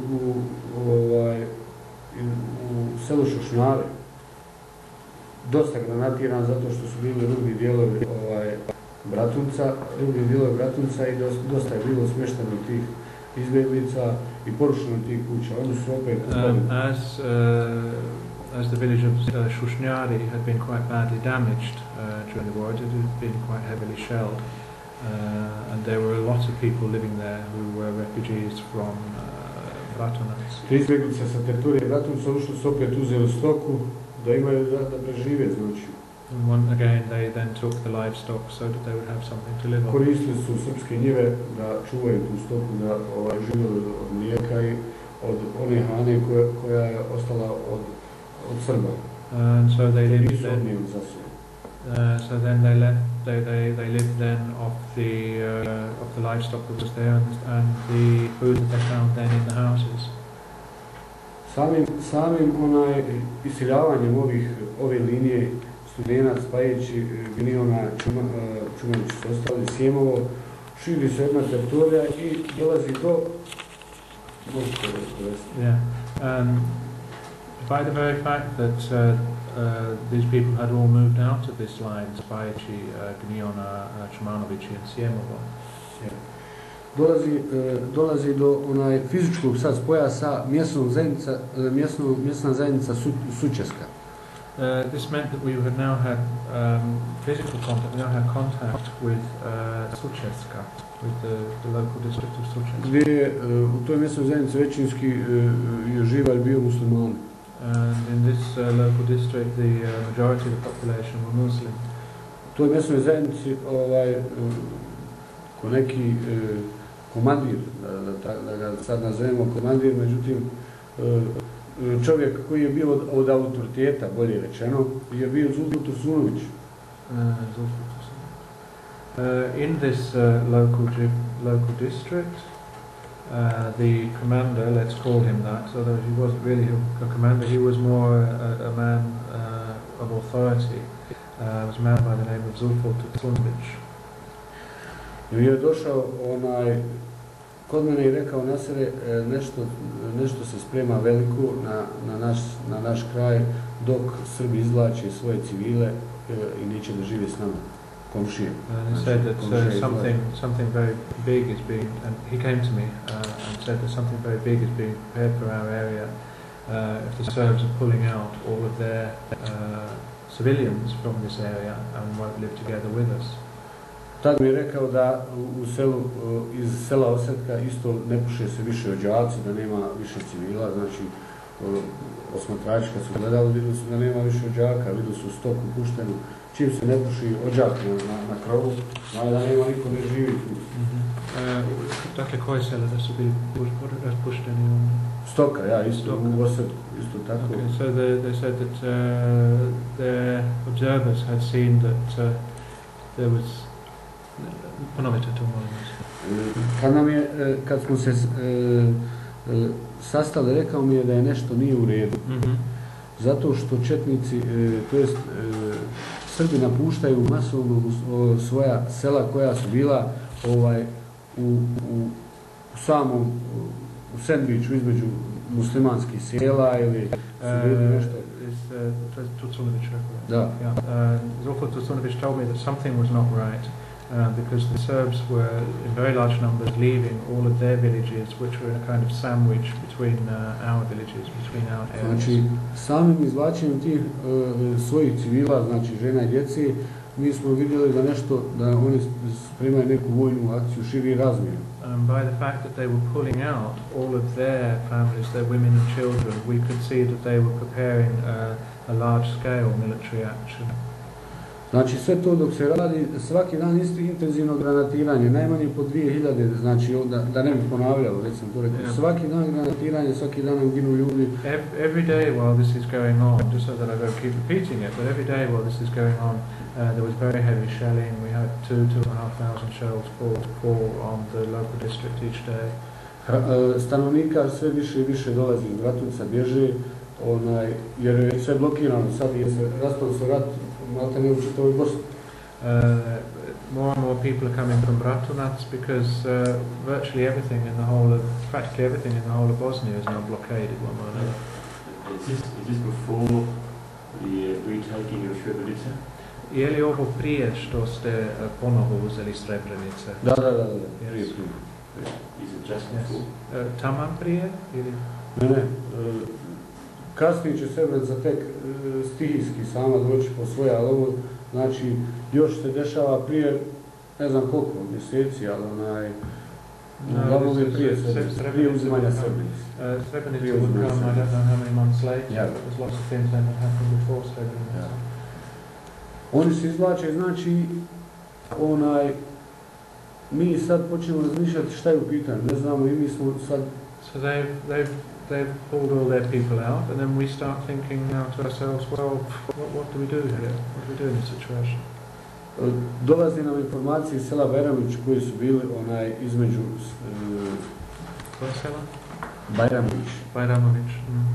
u selu Šušnjari dosta granatirani zato što su bili rubni dijelovi Bratunca i dosta je bilo smješteno tih izbjeglica i porušeno tih kuća. Oni su opet... As the village of Šušnjari had been quite badly damaged during the war, it had been quite heavily shelled. And there were a lot of people living there who were refugees from Bratunac. Izbjeglice sa teritorije Bratunca ušli su opet uzeli stoku da imaju da prežive, znači. And again they then took the livestock so that they would have something to live on. Koristili su srpske njive da čuvaju tu stoku, da živjeli od mlijeka i od one hrane koja je ostala od Srba. And so they lived then. So then they lived then off the livestock that was there and the food that they found then in the houses. Samim iseljavanjem ove linije Studenac, Spajići, Gnijona, Čumović su ostali, Sjemovo, širi se jedna teritorija i dolazi do... By the very fact that these people had all moved out of this line, Spajići, Gniona, Čumanovići and Sjemovo. dolazi do fizičkog sad spoja sa mjesna zajednica Sučeska. This meant that we had now had physical contact, we now had contact with Sučeska, with the local district of Sučeska. Gdje u toj mjesnoj zajednici većinski je živalj bio muslimani. And in this local district, the majority of the population were Muslim. U toj mjesnoj zajednici ko neki komandir, da ga sad nazovemo komandir, međutim čovjek koji je bio od autoriteta, bolje rečeno, je bio Zulfur Tursunović. In this local district, the commander, let's call him that, although he wasn't really a commander, he was more a man of authority, was a man by the name of Zulfur Tursunović. I je došao kod mene i rekao: Nasere, nešto se sprema veliko na naš kraj, dok Srbi izvlače svoje civile i neće da žive s nama, komšije. And he said that something very big is being, and he came to me and said that something very big is being prepared for our area if the Serbs are pulling out all of their civilians from this area and won't live together with us. Tad mi je rekao da iz sela Osetka isto ne puše se više ođaci, da nema više civila, znači osmatrači kad su gledali vidjeli su da nema više ođaka, vidjeli su stoku puštenu, čim se ne puši ođak na krovu, znači da nema niko ne živi tu. Dakle, koje sela da su bili pušteni? Stoka, ja, isto u Osetku, isto tako. Okay, so they said that their observers had seen that there was. Ponovite to, molim vas. Kad smo se sastali, rekao mi je da je nešto nije u redu. Zato što četnici, to jest Srbi napuštaju masovno svoja sela koja su bila u samom sendviču između muslimanskih sela ili su ljudi nešto. Tursunović rekao. Da. Zulfur Tursunović told me that something was not right. Because the Serbs were in very large numbers leaving all of their villages, which were in a kind of sandwich between our villages, between our areas. Znači, samim izvlačenjem tih svojih civila, znači žena i djeci, mi smo vidjeli da oni spremaju neku vojnu akciju širi razmjer. By the fact that they were pulling out all of their families, their women and children, we could see that they were preparing a large-scale military action. Znači sve to dok se radi, svaki dan isto intenzivno granatiranje, najmanje po 2000, znači da ne bih ponavljalo, već sam to rekao, svaki dan granatiranje, svaki dan nam ginu ljudi. Every day while this is going on, just so that I don't keep repeating it, but every day while this is going on, there was very heavy shelling. We had 2,500 shells fall on the local district each day. Stanovnika sve više i više dolazi iz Bratunca, bježe, jer je sve blokirano, sad je se raspao se rat, Malta ne u čitavoj Bosni. More and more people are coming from Bratunac because virtually everything in the whole of, practically everything in the whole of Bosnia is now blockaded one way or another. Is this before the retaking of Srebrenica? Je li ovo prije što ste ponovo uzeli Srebrenice? Da, prije. Is it just before? Taman prije? Ili? Ne. Kasnije će Srebrenica tek stihijski sama doći po svoje, ali ovo, znači, još se dešava prije, ne znam koliko, mjeseci, ali uglavnom je prije uzimanja Srebrenice. Srebrenica would come, I don't know how many months later. Yeah. There's lots of things that happened before Srebrenica. Yeah. Oni se izvlače, znači, mi sad počnemo razmišljati šta je u pitanju, ne znamo i mi smo sad... So they've pulled all their people out, and then we start thinking now to ourselves, well, what do we do here? What do we do in this situation? Dolazi nam informacije iz sela Bajramović koji su bili između... Koje sela? Bajramović. Bajramović.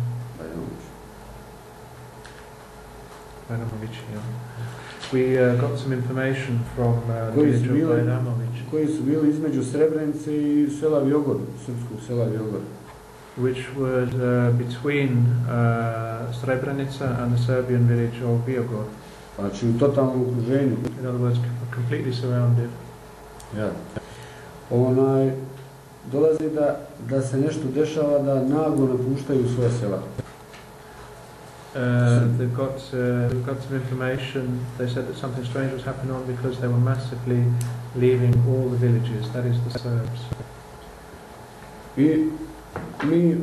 Bajramović, yeah. We got some information from the village of Bajramović. Koji su bili između Srebrenice i sela Vjogor, srpskog sela Vjogor. Which was between Srebrenica and the Serbian village of Biogor. Znači u totalnom okruženju. In other words, completely surrounded. Ja. dolazi da se nešto dešava, da naglo napuštaju svoje sela. They've got some information. They said that something strange was happening on because they were massively leaving all the villages, that is the Serbs. I mi,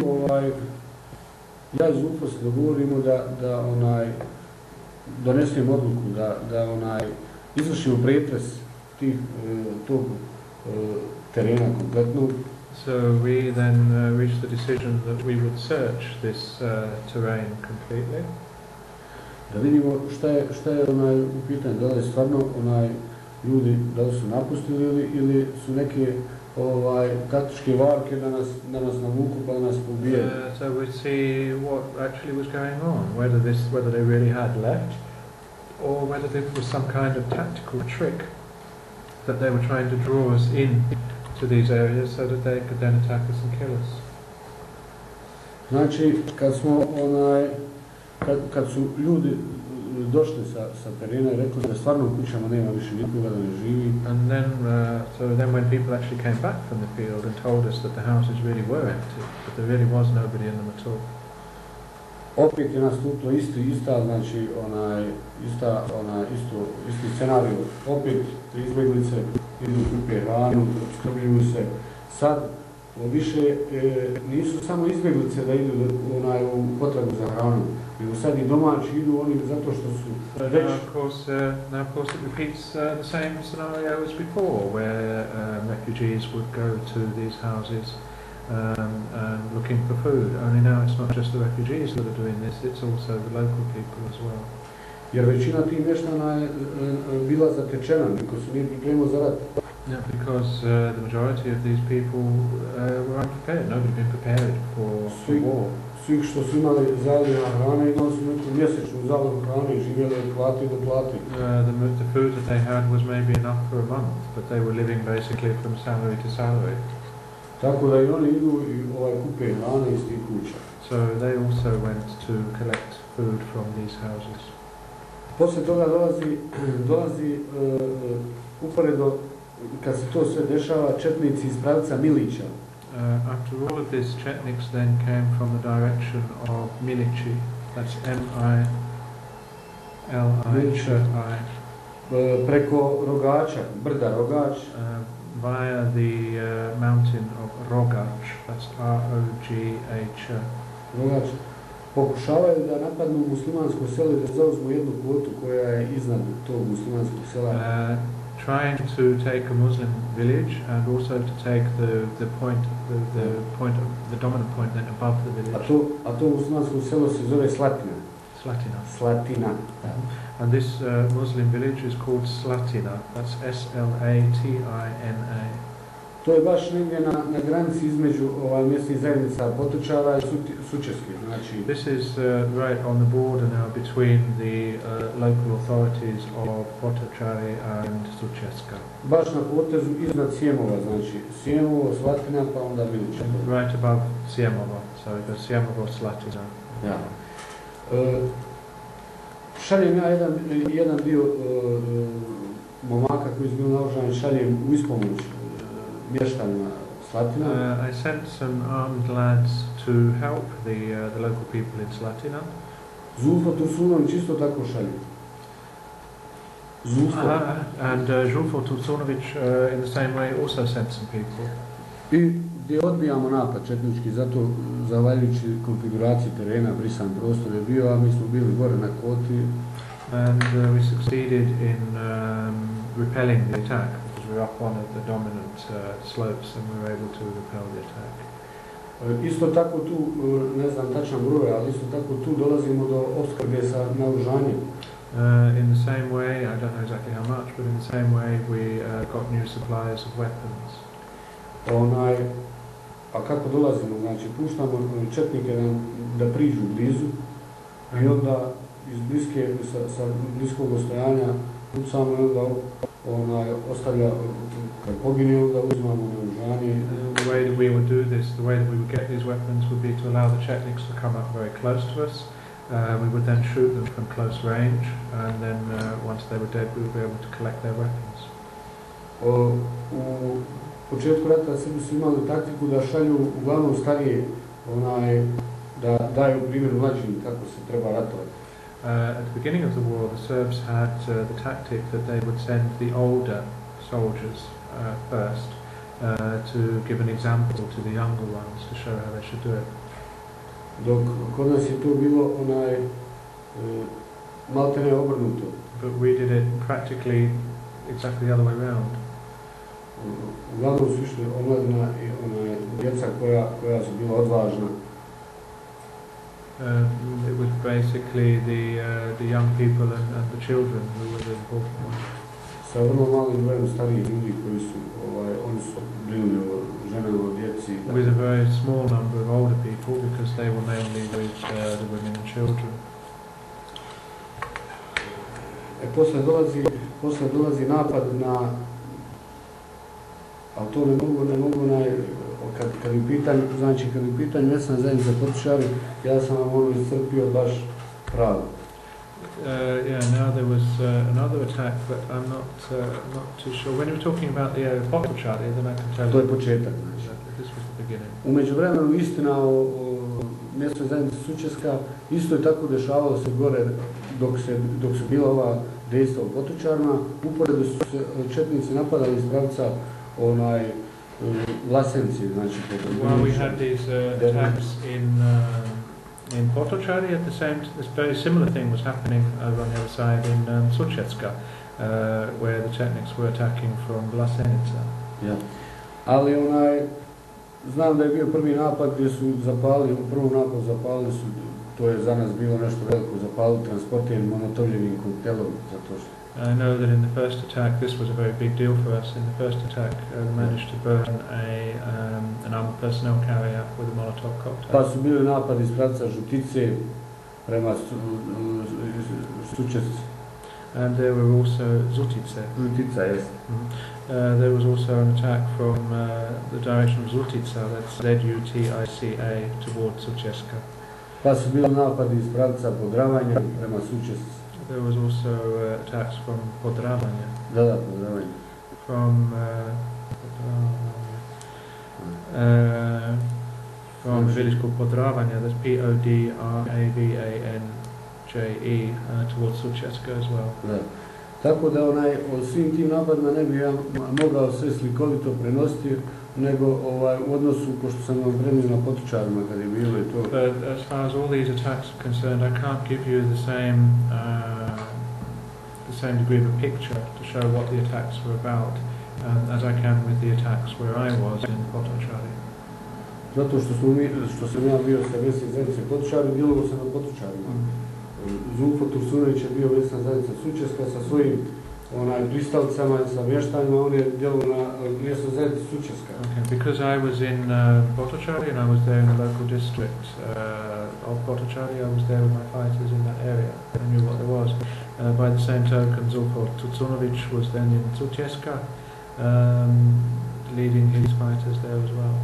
ja iz UFO se dogovorimo da donesemo odluku, da izvršimo pretres tog terena kompletnog. So we then reached the decision that we would search this terrain completely. Da vidimo šta je u pitanju, da li je stvarno ljudi da li su napustili ili su neke taktičke varke da nas navuku pa da nas pobijaju. So we see what actually was going on, whether they really had left, or whether there was some kind of tactical trick that they were trying to draw us in to these areas so that they could then attack us and kill us. Znači, kad su ljudi došli sa terena i rekli da stvarno u kućama nema više nikoga, da ne živi. And then when people actually came back from the field and told us that the houses really were empty, that there really was nobody in them at all. Opet je nastupilo isti scenarij. Opet izbjeglice idu kupe hranu, skrbljuju se. Sad više nisu samo izbjeglice da idu u potragu za hranu, nego sad i domaći idu oni zato što su već... Now of course it repeats the same scenario as before, where refugees would go to these houses and looking for food. Only now it's not just the refugees that are doing this, it's also the local people as well. Jer većina tih mještana je bila zatečena, niko se nije pripremio za rat. Yeah, because the majority of these people were unprepared. Nobody had been prepared for war. Svi što su imali zaliha hrane, imali su neku mjesečnu zalihu hrane i živjeli od plate do plate. The food that they had was maybe enough for a month, but they were living basically from salary to salary. Tako da i oni idu i kupe hrane iz tih kuća. So they also went to collect food from these houses. Poslije toga dolazi uporedo, kad se to sve dešava, četnici iz pravca Milića. After all of this, Chetniks then came from the direction of Milići, that's M-I-L-I-Ć-I. Preko Rogača, brda Rogač. Via the mountain of Rogač, that's R-O-G-H. Rogač. Pokušavaju da napadnu muslimansko selo i da zauzmu jednu kvotu koja je iznad tog muslimanskog sela. Trying to take a Muslim village and also to take the dominant point then above the village. A to muslimansko selo se zove Slatina. Slatina. And this Muslim village is called Slatina. That's S-L-A-T-I-N-A. To je baš negdje na granici između mjesnih zajednica Potočara i Sučeske. This is right on the border now between the local authorities of Potočari and Sučeska. Baš na potezu iznad Sjemova, znači Sjemovo, Slatina, pa onda Milića. Right above Sjemovo, so it goes Sjemovo, Slatina. Ja. Šaljem ja jedan dio momaka koji je bio naoružan, šaljem u ispomoć mještanima Slatina. I sent some armed lads to help the local people in Slatina. Zulfo Tursunović isto tako šalje. And Zulfo Tursunović in the same way also sent some people. I gdje odbijamo napad četnički, zato zahvaljujući konfiguraciji terena, brisan prostor je bio, a mi smo bili gore na koti. And we succeeded in repelling the attack. We were up on the dominant slopes and we were able to repel the attack. Isto tako tu, ne znam tačan broj, ali isto tako tu dolazimo do opskrbe sa naoružanjem. In the same way, I don't know exactly how much, but in the same way we got new supplies of weapons. A kako dolazimo? Znači, puštamo četnike da priđu blizu i onda iz sa bliskog ostajanja pucamo i onda ostavlja, kad pogine, onda uzimamo naoružanje. The way that we would do this, the way that we would get these weapons would be to allow the Chetniks to come up very close to us. We would then shoot them from close range, and then once they were dead, we would be able to collect their weapons. početku rata Srbi su imali taktiku da šalju uglavnom starije, da daju primjer mlađim kako se treba ratovati. At the beginning of the war, the Serbs had the tactic that they would send the older soldiers first to give an example to the younger ones to show how they should do it. Dok kod nas je to bilo maltene obrnuto. But we did it practically exactly the other way around. Uglavnom su išli omladina i djeca koja su bila odvažna. It was basically the young people and the children who were the important ones. Sa vrlo malim brojem starijih ljudi koji su, oni su brinuli o ženama, o djeci. With a very small number of older people because they were mainly with the women and children. Posle dolazi napad na, ali to ne mogu kad je pitanju, znači kad je pitanju mesna zajednica Potočari, ja sam vam iscrpio baš pravo. Now there was another attack, but I'm not too sure. When you're talking about the area of Potočari, then I can tell you. To je početak, znači. This was the beginning. U međuvremenu istina o mjesnoj zajednici Sučeska isto je tako dešavalo se gore dok su bila ova dejstva u Potočarima. Uporedo su se četnici napadali iz pravca Vlasenci, znači. Well, we had these attacks in Potočari at the same. This very similar thing was happening over on the other side in Sučeska, where the Chetniks were attacking from Vlasenica. Ja. Ali znam da je bio prvi napad gdje su zapalili, u prvom napadu zapalili su, to je za nas bilo nešto veliko, zapalili transporter monotovljevim koktelom, zato što. I know that in the first attack, this was a very big deal for us. In the first attack, we managed to burn an armed personnel carrier with a Molotov cocktail. Pa su bili napadi iz pravca Žutice prema Sučesci. And there were also Žutice. Žutica, yes. There was also an attack from the direction of Žutica, that's Z-U-T-I-C-A, towards Sučeska. Pa su bili napadi iz pravca Podravanja prema Sučesci. There was also attacks from Podravanja. Da, Podravanja. From the village called Podravanja, that's Podravanje, towards Sučeska as well. Da. Tako da o svim tim napadima ne bi ja mogao sve slikovito prenositi, nego u odnosu, pošto sam vam prenio na Potočarima kad je bilo i to. But as far as all these attacks are concerned, I can't give you the same degree of a picture to show what the attacks were about as I can with the attacks where I was in Potočari. Zato što sam ja bio sa mesne zajednice Potočari, djelovao sam na Potočarima. Zulfo Tursunović je bio mesna zajednica Sučeska sa svojim pristalicama i sa mještanjima, on je djelovao na mesnoj zajednici Sučeska. Okay, because I was in Potočari and I was there in the local district of Potočari, I was there with my fighters in that area. I knew what there was. By the same token, Zulfo Tursunović was then in Sučeska, leading his fighters there as well.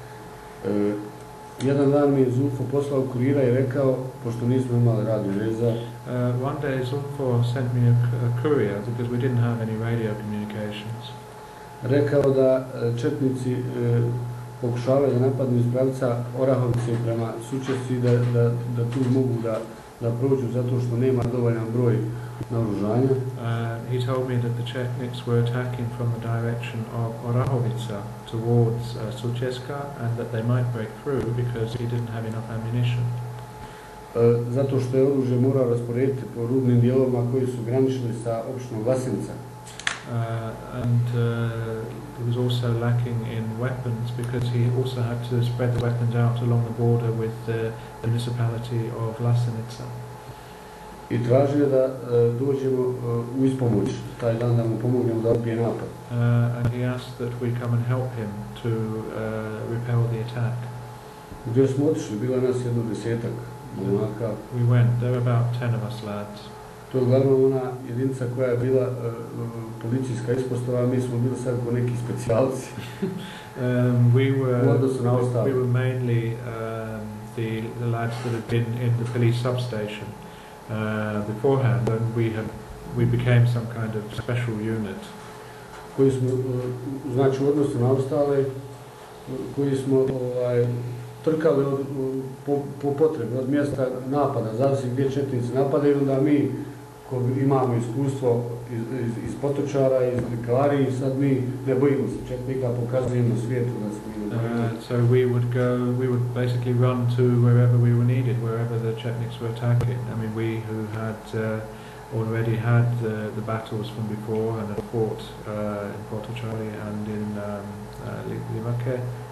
Jedan dan mi je Zulfo poslao kurira i rekao, pošto nismo imali radio veza. One day Zulfo sent me a courier because we didn't have any radio communications. Rekao da četnici pokušavaju da napadnu iz pravca Orahovice prema Sučesci, da tu mogu da prođu zato što nema dovoljan broj naoružanja. He told me that the Chetniks were attacking from the direction of Orahovica towards Sučeska and that they might break through because he didn't have enough ammunition. Zato što je oružje morao rasporediti po rubnim dijelovima koji su graničili sa opštinom Vlasenica. And he was also lacking in weapons because he also had to spread the weapons out along the border with the municipality of Vlasenica. I tražio da dođemo u ispomoć taj dan, da mu pomognemo da odbije napad. And he asked that we come and help him to repel the attack. Gdje smo otišli, bilo nas jedno 10-ak momaka. We went, there were about 10 of us lads. To je uglavnom ona jedinica koja je bila policijska ispostava, mi smo bili sad ko neki specijalci. We were mainly the lads that had been in the police substation beforehand, and we became some kind of special unit. koji smo, znači u odnosu na ostale, koji smo trkali po potrebi, od mjesta napada, zavisi gdje četnici napadaju, onda mi ko imamo iskustvo iz Potočara, iz Liklari, sad mi ne bojimo se četnika, pokazujemo svijetu da smo So we would basically run to wherever we were needed, wherever the Chetniks were attacking. I mean, we who had already had the battles from before and had fought in Potočari and in Livaké,